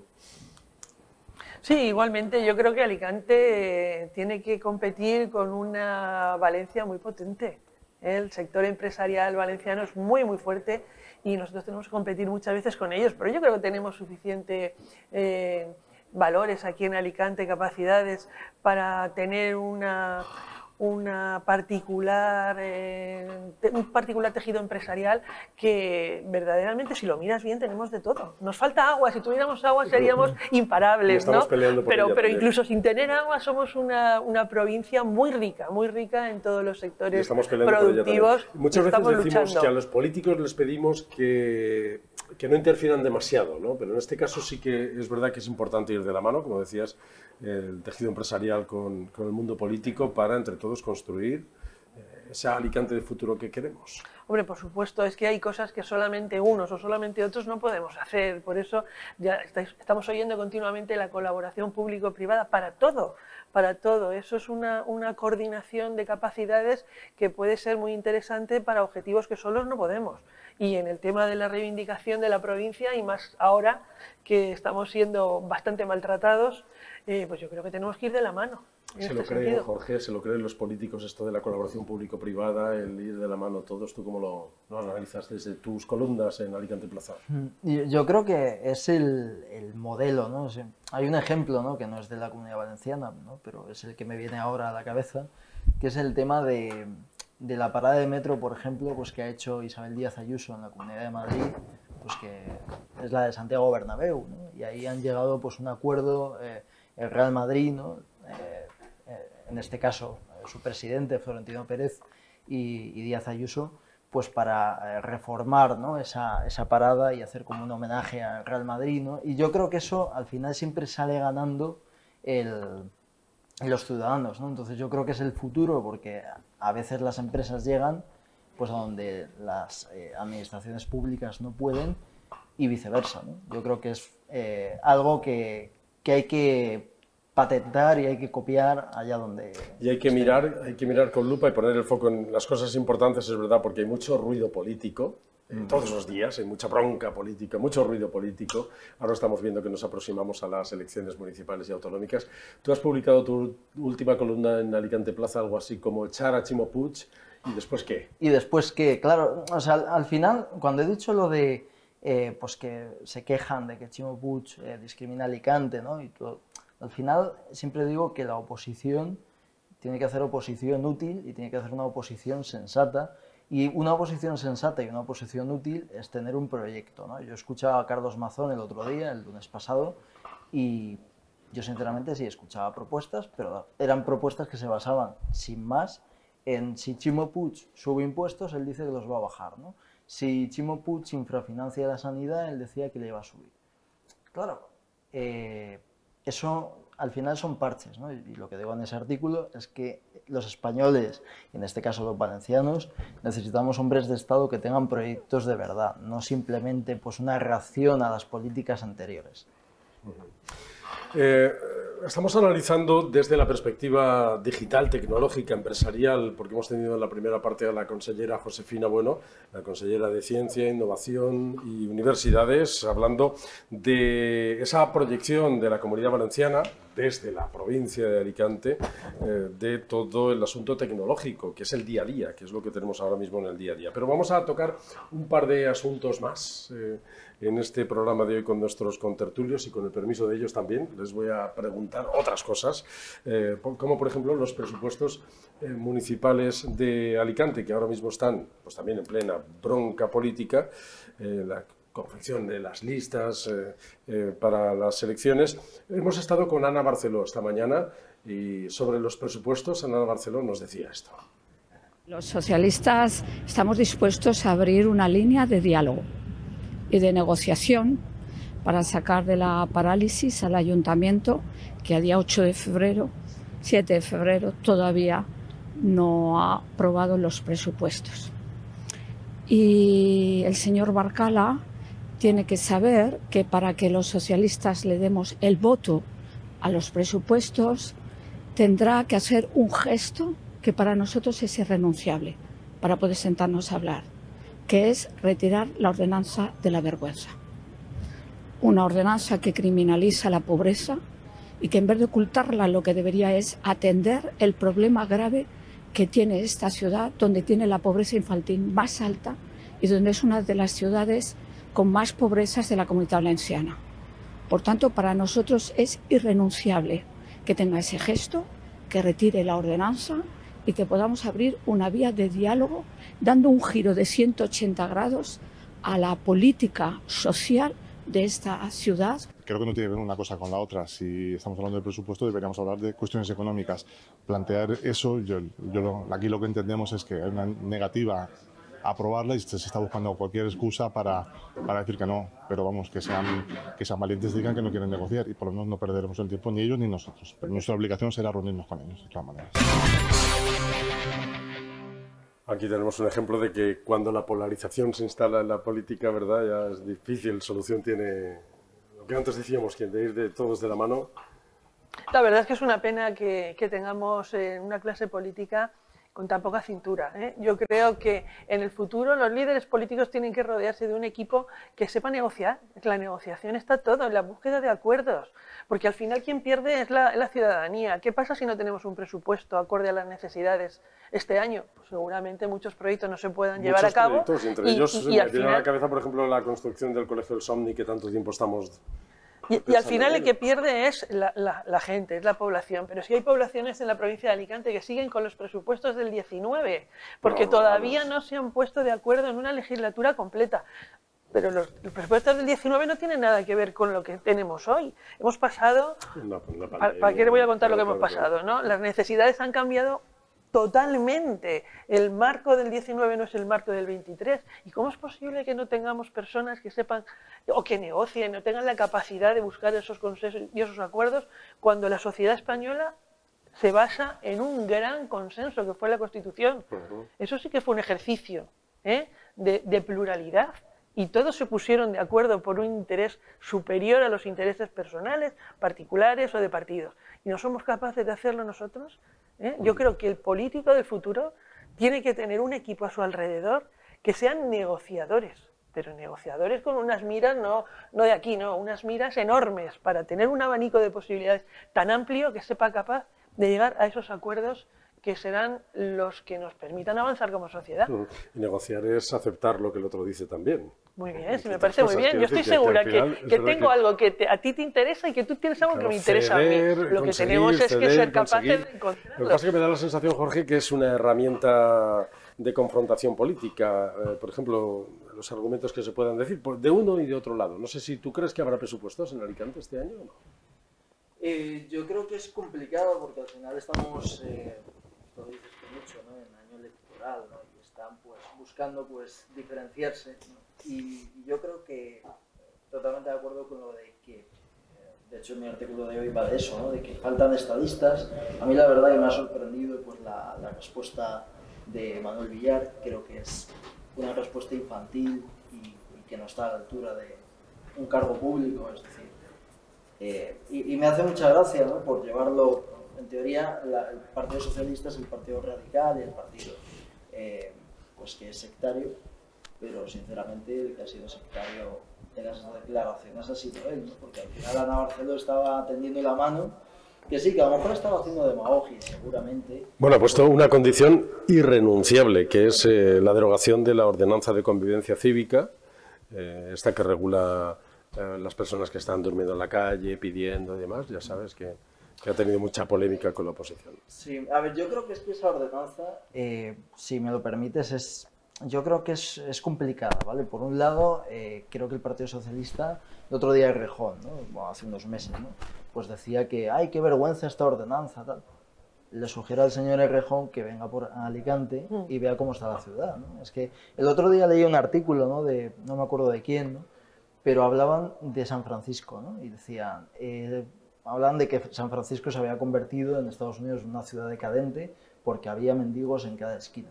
Sí, igualmente yo creo que Alicante tiene que competir con una Valencia muy potente. El sector empresarial valenciano es muy, muy fuerte y nosotros tenemos que competir muchas veces con ellos, pero yo creo que tenemos suficiente eh, valores aquí en Alicante, capacidades para tener una, una particular, eh, un particular tejido empresarial que verdaderamente, si lo miras bien, tenemos de todo. Nos falta agua, si tuviéramos agua seríamos imparables, ¿no? Pero, pero incluso sin tener agua somos una, una provincia muy rica, muy rica en todos los sectores productivos. Muchas veces decimos luchando. que a los políticos les pedimos que, que no interfieran demasiado, ¿no? Pero en este caso sí que es verdad que es importante ir de la mano, como decías, el tejido empresarial con, con el mundo político para entre todos construir esa Alicante de futuro que queremos? Hombre, por supuesto, es que hay cosas que solamente unos o solamente otros no podemos hacer. Por eso ya estáis, estamos oyendo continuamente la colaboración público-privada para todo, para todo. Eso es una, una coordinación de capacidades que puede ser muy interesante para objetivos que solos no podemos. Y en el tema de la reivindicación de la provincia, y más ahora que estamos siendo bastante maltratados, eh, pues yo creo que tenemos que ir de la mano. Se lo creen, Jorge, se lo creen los políticos esto de la colaboración público-privada, el ir de la mano todos. ¿Tú cómo lo, lo analizas desde tus columnas en Alicante Plaza? Yo, yo creo que es el, el modelo, ¿no? O sea, hay un ejemplo, ¿no?, que no es de la Comunidad Valenciana, ¿no?, pero es el que me viene ahora a la cabeza, que es el tema de, de la parada de metro, por ejemplo, pues que ha hecho Isabel Díaz Ayuso en la Comunidad de Madrid, pues que es la de Santiago Bernabéu, ¿no? Y ahí han llegado pues un acuerdo, eh, el Real Madrid, ¿no?, eh, en este caso su presidente Florentino Pérez y, y Díaz Ayuso, pues para reformar, ¿no?, esa, esa parada y hacer como un homenaje al Real Madrid, ¿no? Y yo creo que eso al final siempre sale ganando el, los ciudadanos, ¿no? Entonces yo creo que es el futuro, porque a veces las empresas llegan pues a donde las eh, administraciones públicas no pueden y viceversa, ¿no? Yo creo que es eh, algo que, que hay que patentar y hay que copiar allá donde... Y hay que esté. mirar, hay que mirar con lupa y poner el foco en las cosas importantes, es verdad, porque hay mucho ruido político, eh, todos los días, hay mucha bronca política, mucho ruido político. Ahora estamos viendo que nos aproximamos a las elecciones municipales y autonómicas. Tú has publicado tu última columna en Alicante Plaza, algo así como echar a Chimo Puig, ¿y después qué? Y después qué, claro, o sea, al, al final, cuando he dicho lo de, eh, pues que se quejan de que Chimo Puig eh, discrimina a Alicante, ¿no?, y todo... Al final siempre digo que la oposición tiene que hacer oposición útil y tiene que hacer una oposición sensata, y una oposición sensata y una oposición útil es tener un proyecto, ¿no? Yo escuchaba a Carlos Mazón el otro día, el lunes pasado, y yo sinceramente sí escuchaba propuestas, pero eran propuestas que se basaban sin más en si Chimo Puig sube impuestos, él dice que los va a bajar, ¿no? Si Chimo Puig infrafinancia la sanidad, él decía que le iba a subir. Claro, eh, eso al final son parches, ¿no? Y lo que digo en ese artículo es que los españoles, y en este caso los valencianos, necesitamos hombres de Estado que tengan proyectos de verdad, no simplemente pues, una reacción a las políticas anteriores. Eh, estamos analizando desde la perspectiva digital, tecnológica, empresarial, porque hemos tenido en la primera parte a la consellera Josefina Bueno, la consellera de Ciencia, Innovación y Universidades, hablando de esa proyección de la Comunidad Valenciana desde la provincia de Alicante, eh, de todo el asunto tecnológico, que es el día a día, que es lo que tenemos ahora mismo en el día a día. Pero vamos a tocar un par de asuntos más eh, en este programa de hoy con nuestros contertulios, y con el permiso de ellos también les voy a preguntar otras cosas, eh, como por ejemplo los presupuestos eh, municipales de Alicante, que ahora mismo están pues también en plena bronca política, eh, la confección de las listas eh, eh, para las elecciones. Hemos estado con Ana Barceló esta mañana, y sobre los presupuestos Ana Barceló nos decía esto. Los socialistas estamos dispuestos a abrir una línea de diálogo y de negociación para sacar de la parálisis al ayuntamiento, que a día ocho de febrero, siete de febrero, todavía no ha aprobado los presupuestos. Y el señor Barcala tiene que saber que para que los socialistas le demos el voto a los presupuestos, tendrá que hacer un gesto que para nosotros es irrenunciable para poder sentarnos a hablar, que es retirar la ordenanza de la vergüenza. Una ordenanza que criminaliza la pobreza y que en vez de ocultarla lo que debería es atender el problema grave que tiene esta ciudad, donde tiene la pobreza infantil más alta y donde es una de las ciudades con más pobrezas de la Comunidad Valenciana. Por tanto, para nosotros es irrenunciable que tenga ese gesto, que retire la ordenanza y que podamos abrir una vía de diálogo, dando un giro de ciento ochenta grados a la política social de esta ciudad. Creo que no tiene que ver una cosa con la otra. Si estamos hablando de presupuesto, deberíamos hablar de cuestiones económicas. Plantear eso, yo, yo aquí lo que entendemos es que hay una negativa a aprobarla y se está buscando cualquier excusa para, para decir que no. Pero vamos, que sean, que sean valientes y digan que no quieren negociar, y por lo menos no perderemos el tiempo ni ellos ni nosotros. Pero nuestra obligación será reunirnos con ellos de todas maneras. Aquí tenemos un ejemplo de que cuando la polarización se instala en la política, ¿verdad? Ya es difícil, solución tiene lo que antes decíamos, que de ir de todos de la mano. La verdad es que es una pena que, que tengamos eh, una clase política con tan poca cintura, ¿eh? Yo creo que en el futuro los líderes políticos tienen que rodearse de un equipo que sepa negociar. La negociación está todo, en la búsqueda de acuerdos, porque al final quien pierde es la, la ciudadanía. ¿Qué pasa si no tenemos un presupuesto acorde a las necesidades este año? Pues seguramente muchos proyectos no se puedan llevar a cabo. Proyectos, entre y, ellos y, se y me al viene final... a la cabeza, por ejemplo, la construcción del Colegio del Somni, que tanto tiempo estamos... Y, y al final el que pierde es la, la, la gente, es la población. Pero sí hay poblaciones en la provincia de Alicante que siguen con los presupuestos del diecinueve, porque No, todavía vamos. no se han puesto de acuerdo en una legislatura completa. Pero los, los presupuestos del diecinueve no tienen nada que ver con lo que tenemos hoy. Hemos pasado... Una, una ¿Para, ¿Para qué le voy a contar lo que hemos pasado? ¿no? Las necesidades han cambiado totalmente. El marco del diecinueve no es el marco del veintitrés. ¿Y cómo es posible que no tengamos personas que sepan o que negocien o tengan la capacidad de buscar esos consensos y esos acuerdos cuando la sociedad española se basa en un gran consenso que fue la Constitución? Uh-huh. Eso sí que fue un ejercicio, ¿eh? de, de pluralidad. Y todos se pusieron de acuerdo por un interés superior a los intereses personales, particulares o de partidos. ¿Y no somos capaces de hacerlo nosotros? ¿Eh? Yo creo que el político del futuro tiene que tener un equipo a su alrededor que sean negociadores, pero negociadores con unas miras, no, no de aquí, no, unas miras enormes para tener un abanico de posibilidades tan amplio que sepa capaz de llegar a esos acuerdos que serán los que nos permitan avanzar como sociedad. Y negociar es aceptar lo que el otro dice también. Muy bien, sí, me Entre parece otras muy cosas, bien. Yo quiero estoy decir que- segura que que, al final es que verdad tengo que- algo que te- a ti te interesa y que tú tienes algo Claro, que me interesa a mí. ceder, Lo que conseguir, tenemos es que ceder, ser capaces conseguir. de Lo que encontrarlo. pasa es que me da la sensación, Jorge, que es una herramienta de confrontación política. Eh, por ejemplo, los argumentos que se puedan decir por- de uno y de otro lado. No sé si tú crees que habrá presupuestos en Alicante este año o no. Eh, yo creo que es complicado porque al final estamos, eh, esto lo dices tú mucho, ¿no? En año electoral, ¿no? Y están pues buscando pues diferenciarse, ¿no? Y, y yo creo que totalmente de acuerdo con lo de que, eh, de hecho mi artículo de hoy va de eso, ¿no? De que faltan estadistas. A mí la verdad que me ha sorprendido pues la, la respuesta de Manuel Villar. Creo que es una respuesta infantil y, y que no está a la altura de un cargo público, es decir. Eh, y, y me hace mucha gracia, ¿no? Por llevarlo, en teoría, la, el Partido Socialista es el partido radical y el partido eh, pues que es sectario, pero sinceramente el que ha sido sectario en esas declaraciones ha sido él, ¿no? Porque al final Ana Barceló estaba tendiendo la mano, que sí, que a lo mejor estaba haciendo demagogia, seguramente. Bueno, ha puesto una condición irrenunciable, que es eh, la derogación de la ordenanza de convivencia cívica, eh, esta que regula eh, las personas que están durmiendo en la calle, pidiendo y demás. Ya sabes que, que ha tenido mucha polémica con la oposición. Sí, a ver, yo creo que es que esa ordenanza, eh, si me lo permites, es, yo creo que es, es complicada, ¿vale? Por un lado, eh, creo que el Partido Socialista, el otro día Errejón, ¿no? Bueno, hace unos meses, ¿no? Pues decía que, ay, qué vergüenza esta ordenanza, tal. Le sugiero al señor Errejón que venga por Alicante y vea cómo está la ciudad, ¿no? Es que el otro día leí un artículo, ¿no? De, no me acuerdo de quién, ¿no? Pero hablaban de San Francisco, ¿no? Y decían, eh, hablaban de que San Francisco se había convertido en Estados Unidos en una ciudad decadente porque había mendigos en cada esquina.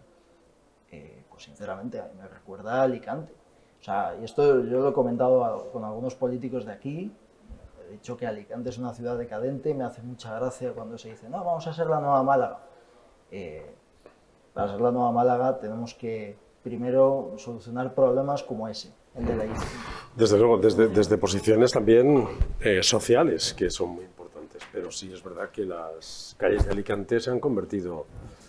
Eh, pues sinceramente, a mí me recuerda a Alicante. O sea, y esto yo lo he comentado a, con algunos políticos de aquí. He dicho que Alicante es una ciudad decadente, me hace mucha gracia cuando se dice, no, vamos a ser la nueva Málaga. Eh, para ser la nueva Málaga tenemos que primero solucionar problemas como ese, el de la isla. Desde luego, desde, desde posiciones también eh, sociales, que son muy importantes, pero sí es verdad que las calles de Alicante se han convertido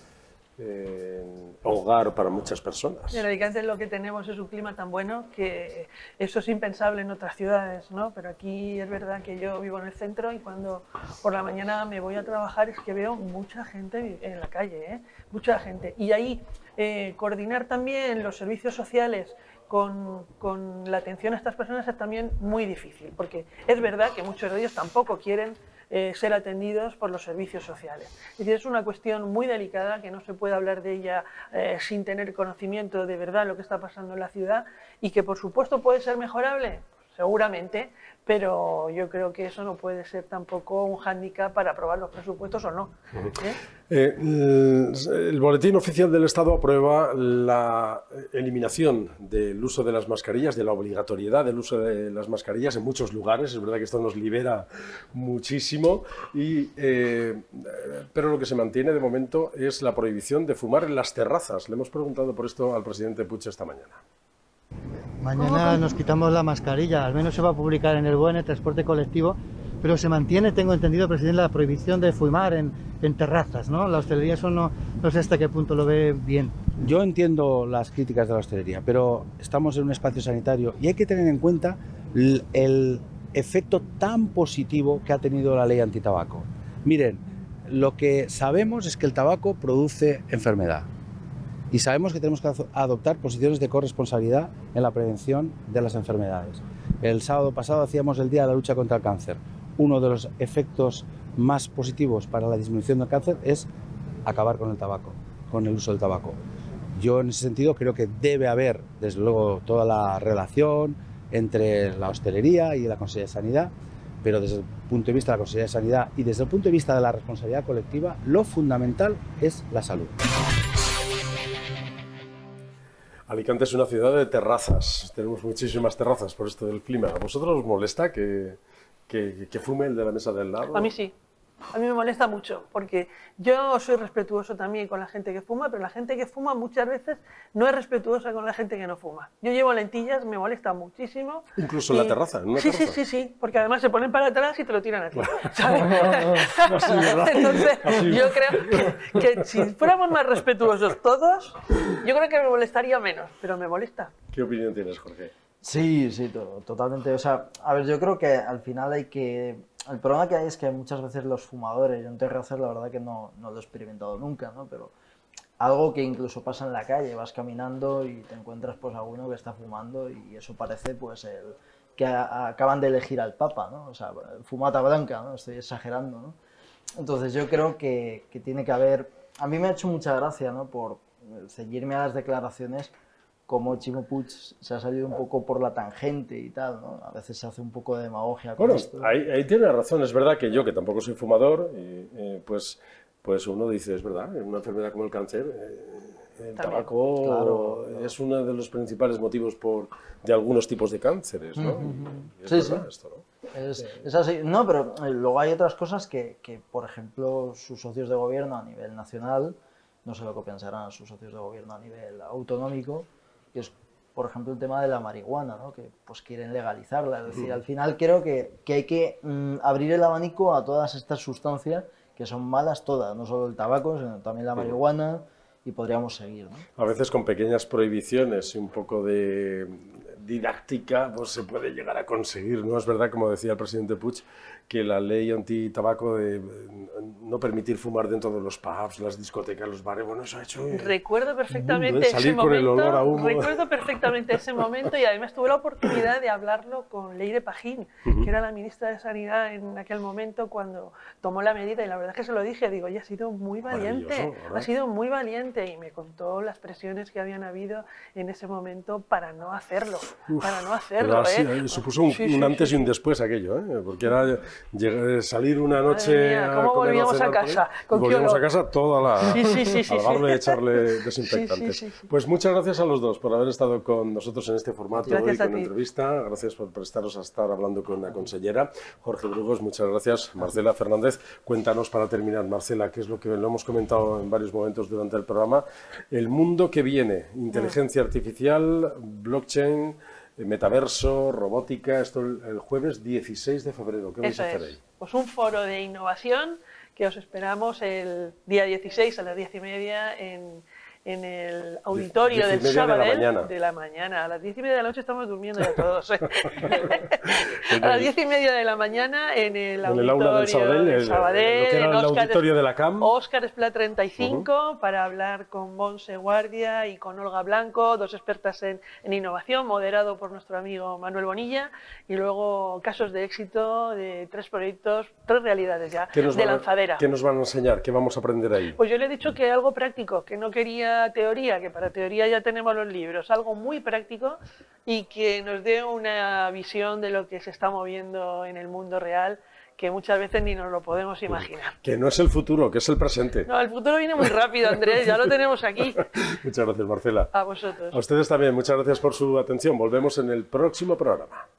en hogar para muchas personas. En Alicante lo que tenemos es un clima tan bueno que eso es impensable en otras ciudades, ¿no? Pero aquí es verdad que yo vivo en el centro y cuando por la mañana me voy a trabajar es que veo mucha gente en la calle, ¿eh? Mucha gente. Y ahí eh, coordinar también los servicios sociales con, con la atención a estas personas es también muy difícil, porque es verdad que muchos de ellos tampoco quieren Eh, ser atendidos por los servicios sociales. Es decir, es una cuestión muy delicada que no se puede hablar de ella eh, sin tener conocimiento de verdad de lo que está pasando en la ciudad y que por supuesto puede ser mejorable. Pues seguramente, pero yo creo que eso no puede ser tampoco un hándicap para aprobar los presupuestos o no. ¿eh? Eh, el Boletín Oficial del Estado aprueba la eliminación del uso de las mascarillas, de la obligatoriedad del uso de las mascarillas en muchos lugares. Es verdad que esto nos libera muchísimo, y, eh, pero lo que se mantiene de momento es la prohibición de fumar en las terrazas. Le hemos preguntado por esto al presidente Puig esta mañana. Mañana nos quitamos la mascarilla, al menos se va a publicar en el B O E, en el transporte colectivo, pero se mantiene, tengo entendido, presidente, la prohibición de fumar en, en terrazas, ¿no? La hostelería eso no, no sé hasta qué punto lo ve bien. Yo entiendo las críticas de la hostelería, pero estamos en un espacio sanitario y hay que tener en cuenta el, el efecto tan positivo que ha tenido la ley antitabaco. Miren, lo que sabemos es que el tabaco produce enfermedad. Y sabemos que tenemos que adoptar posiciones de corresponsabilidad en la prevención de las enfermedades. El sábado pasado hacíamos el Día de la Lucha contra el Cáncer. Uno de los efectos más positivos para la disminución del cáncer es acabar con el tabaco, con el uso del tabaco. Yo en ese sentido creo que debe haber, desde luego, toda la relación entre la hostelería y la Consellería de Sanidad, pero desde el punto de vista de la Consellería de Sanidad y desde el punto de vista de la responsabilidad colectiva, lo fundamental es la salud. Alicante es una ciudad de terrazas, tenemos muchísimas terrazas por esto del clima. ¿A vosotros os molesta que, que, que fume el de la mesa del lado? A mí sí, a mí me molesta mucho, porque yo soy respetuoso también con la gente que fuma, pero la gente que fuma muchas veces no es respetuosa con la gente que no fuma. Yo llevo lentillas, me molesta muchísimo. Incluso en y... la terraza, en una sí, terraza. Sí, sí, sí, porque además se ponen para atrás y te lo tiran a ti. Así, Entonces, Así. yo creo que, que si fuéramos más respetuosos todos, yo creo que me molestaría menos, pero me molesta. ¿Qué opinión tienes, Jorge? Sí, sí, to- totalmente. O sea, a ver, yo creo que al final hay que... El problema que hay es que muchas veces los fumadores, yo en terrazas la verdad que no, no lo he experimentado nunca, ¿no? Pero algo que incluso pasa en la calle, vas caminando y te encuentras pues a uno que está fumando y eso parece pues el que a- acaban de elegir al Papa, ¿no? O sea, fumata blanca, ¿no? Estoy exagerando, ¿no? Entonces yo creo que, que tiene que haber... A mí me ha hecho mucha gracia, ¿no? Por ceñirme a las declaraciones, como Chimo Puig se ha salido un poco por la tangente y tal, ¿no? A veces se hace un poco de demagogia con Bueno, esto. ahí, ahí tiene razón. Es verdad que yo, que tampoco soy fumador, y, eh, pues, pues uno dice, es verdad, en una enfermedad como el cáncer, eh, el También, tabaco claro, claro. es uno de los principales motivos por, de algunos tipos de cánceres, ¿no? Y es Sí, verdad sí. esto, ¿no? Es, es así. No, pero eh, luego hay otras cosas que, que, por ejemplo, sus socios de gobierno a nivel nacional, no sé lo que pensarán sus socios de gobierno a nivel autonómico, que es, por ejemplo, el tema de la marihuana, ¿no? Que pues quieren legalizarla. Es decir, al final creo que, que hay que mm, abrir el abanico a todas estas sustancias que son malas todas, no solo el tabaco, sino también la marihuana, y podríamos seguir, ¿no? A veces con pequeñas prohibiciones y un poco de didáctica, pues se puede llegar a conseguir, ¿no? Es verdad, como decía el presidente Puig, que la ley antitabaco de no permitir fumar dentro de los pubs, las discotecas, los bares, bueno, eso ha hecho... Recuerdo perfectamente mundo, ¿eh? Salir ese con el olor a momento, humo. recuerdo perfectamente ese momento y además tuve la oportunidad de hablarlo con Leire Pajín, Ujú. que era la ministra de Sanidad en aquel momento cuando tomó la medida, y la verdad es que se lo dije, digo, ella ha sido muy valiente, Maravilloso, ¿verdad? ha sido muy valiente, y me contó las presiones que habían habido en ese momento para no hacerlo, Uf, para no pero hacerlo, así, ¿eh? eh, supuso un, Sí, sí, un antes sí, y un después aquello, ¿eh? Porque era llegar, salir una noche Madre mía, ¿cómo a comer o volvíamos a cenar por ahí, casa? y ¿Con qué volvíamos a olor? casa toda la... Sí, sí, sí, sí, a darle, sí. echarle desinfectantes. Sí, sí, sí, sí. Pues muchas gracias a los dos por haber estado con nosotros en este formato Gracias hoy a con ti. entrevista. Gracias por prestaros a estar hablando con la consellera. Jorge Brugos, muchas gracias. Marcela Fernández, cuéntanos para terminar, Marcela, qué es lo que lo hemos comentado en varios momentos durante el programa. El mundo que viene, inteligencia artificial, blockchain, metaverso, robótica, esto el, el jueves dieciséis de febrero. ¿Qué vais Eso a hacer es. ahí? Pues un foro de innovación que os esperamos el día dieciséis a las diez y media en, en el auditorio diez y del media de la Sabadell mañana. de la mañana. A las diez y media de la noche estamos durmiendo ya todos. ¿eh? En A las el- diez y media de la mañana en el En el auditorio aula del Sabadell, del el- Sabadell, lo que era en el Óscar auditorio Es- de la C A M. Óscar Esplá treinta y cinco, para hablar con Monse Guardia y con Olga Blanco, dos expertas en, en innovación, moderado por nuestro amigo Manuel Bonilla, y luego casos de éxito de tres proyectos, tres realidades ya, ¿Qué nos de van a- lanzadera. ¿Qué nos van a enseñar? ¿Qué vamos a aprender ahí? Pues yo le he dicho que algo práctico, que no quería haya teoría, que para teoría ya tenemos los libros, algo muy práctico y que nos dé una visión de lo que se está moviendo en el mundo real, que muchas veces ni nos lo podemos imaginar. Que no es el futuro, que es el presente. No, el futuro viene muy rápido, Andrés, ya lo tenemos aquí. Muchas gracias, Marcela. A vosotros. A ustedes también, muchas gracias por su atención. Volvemos en el próximo programa.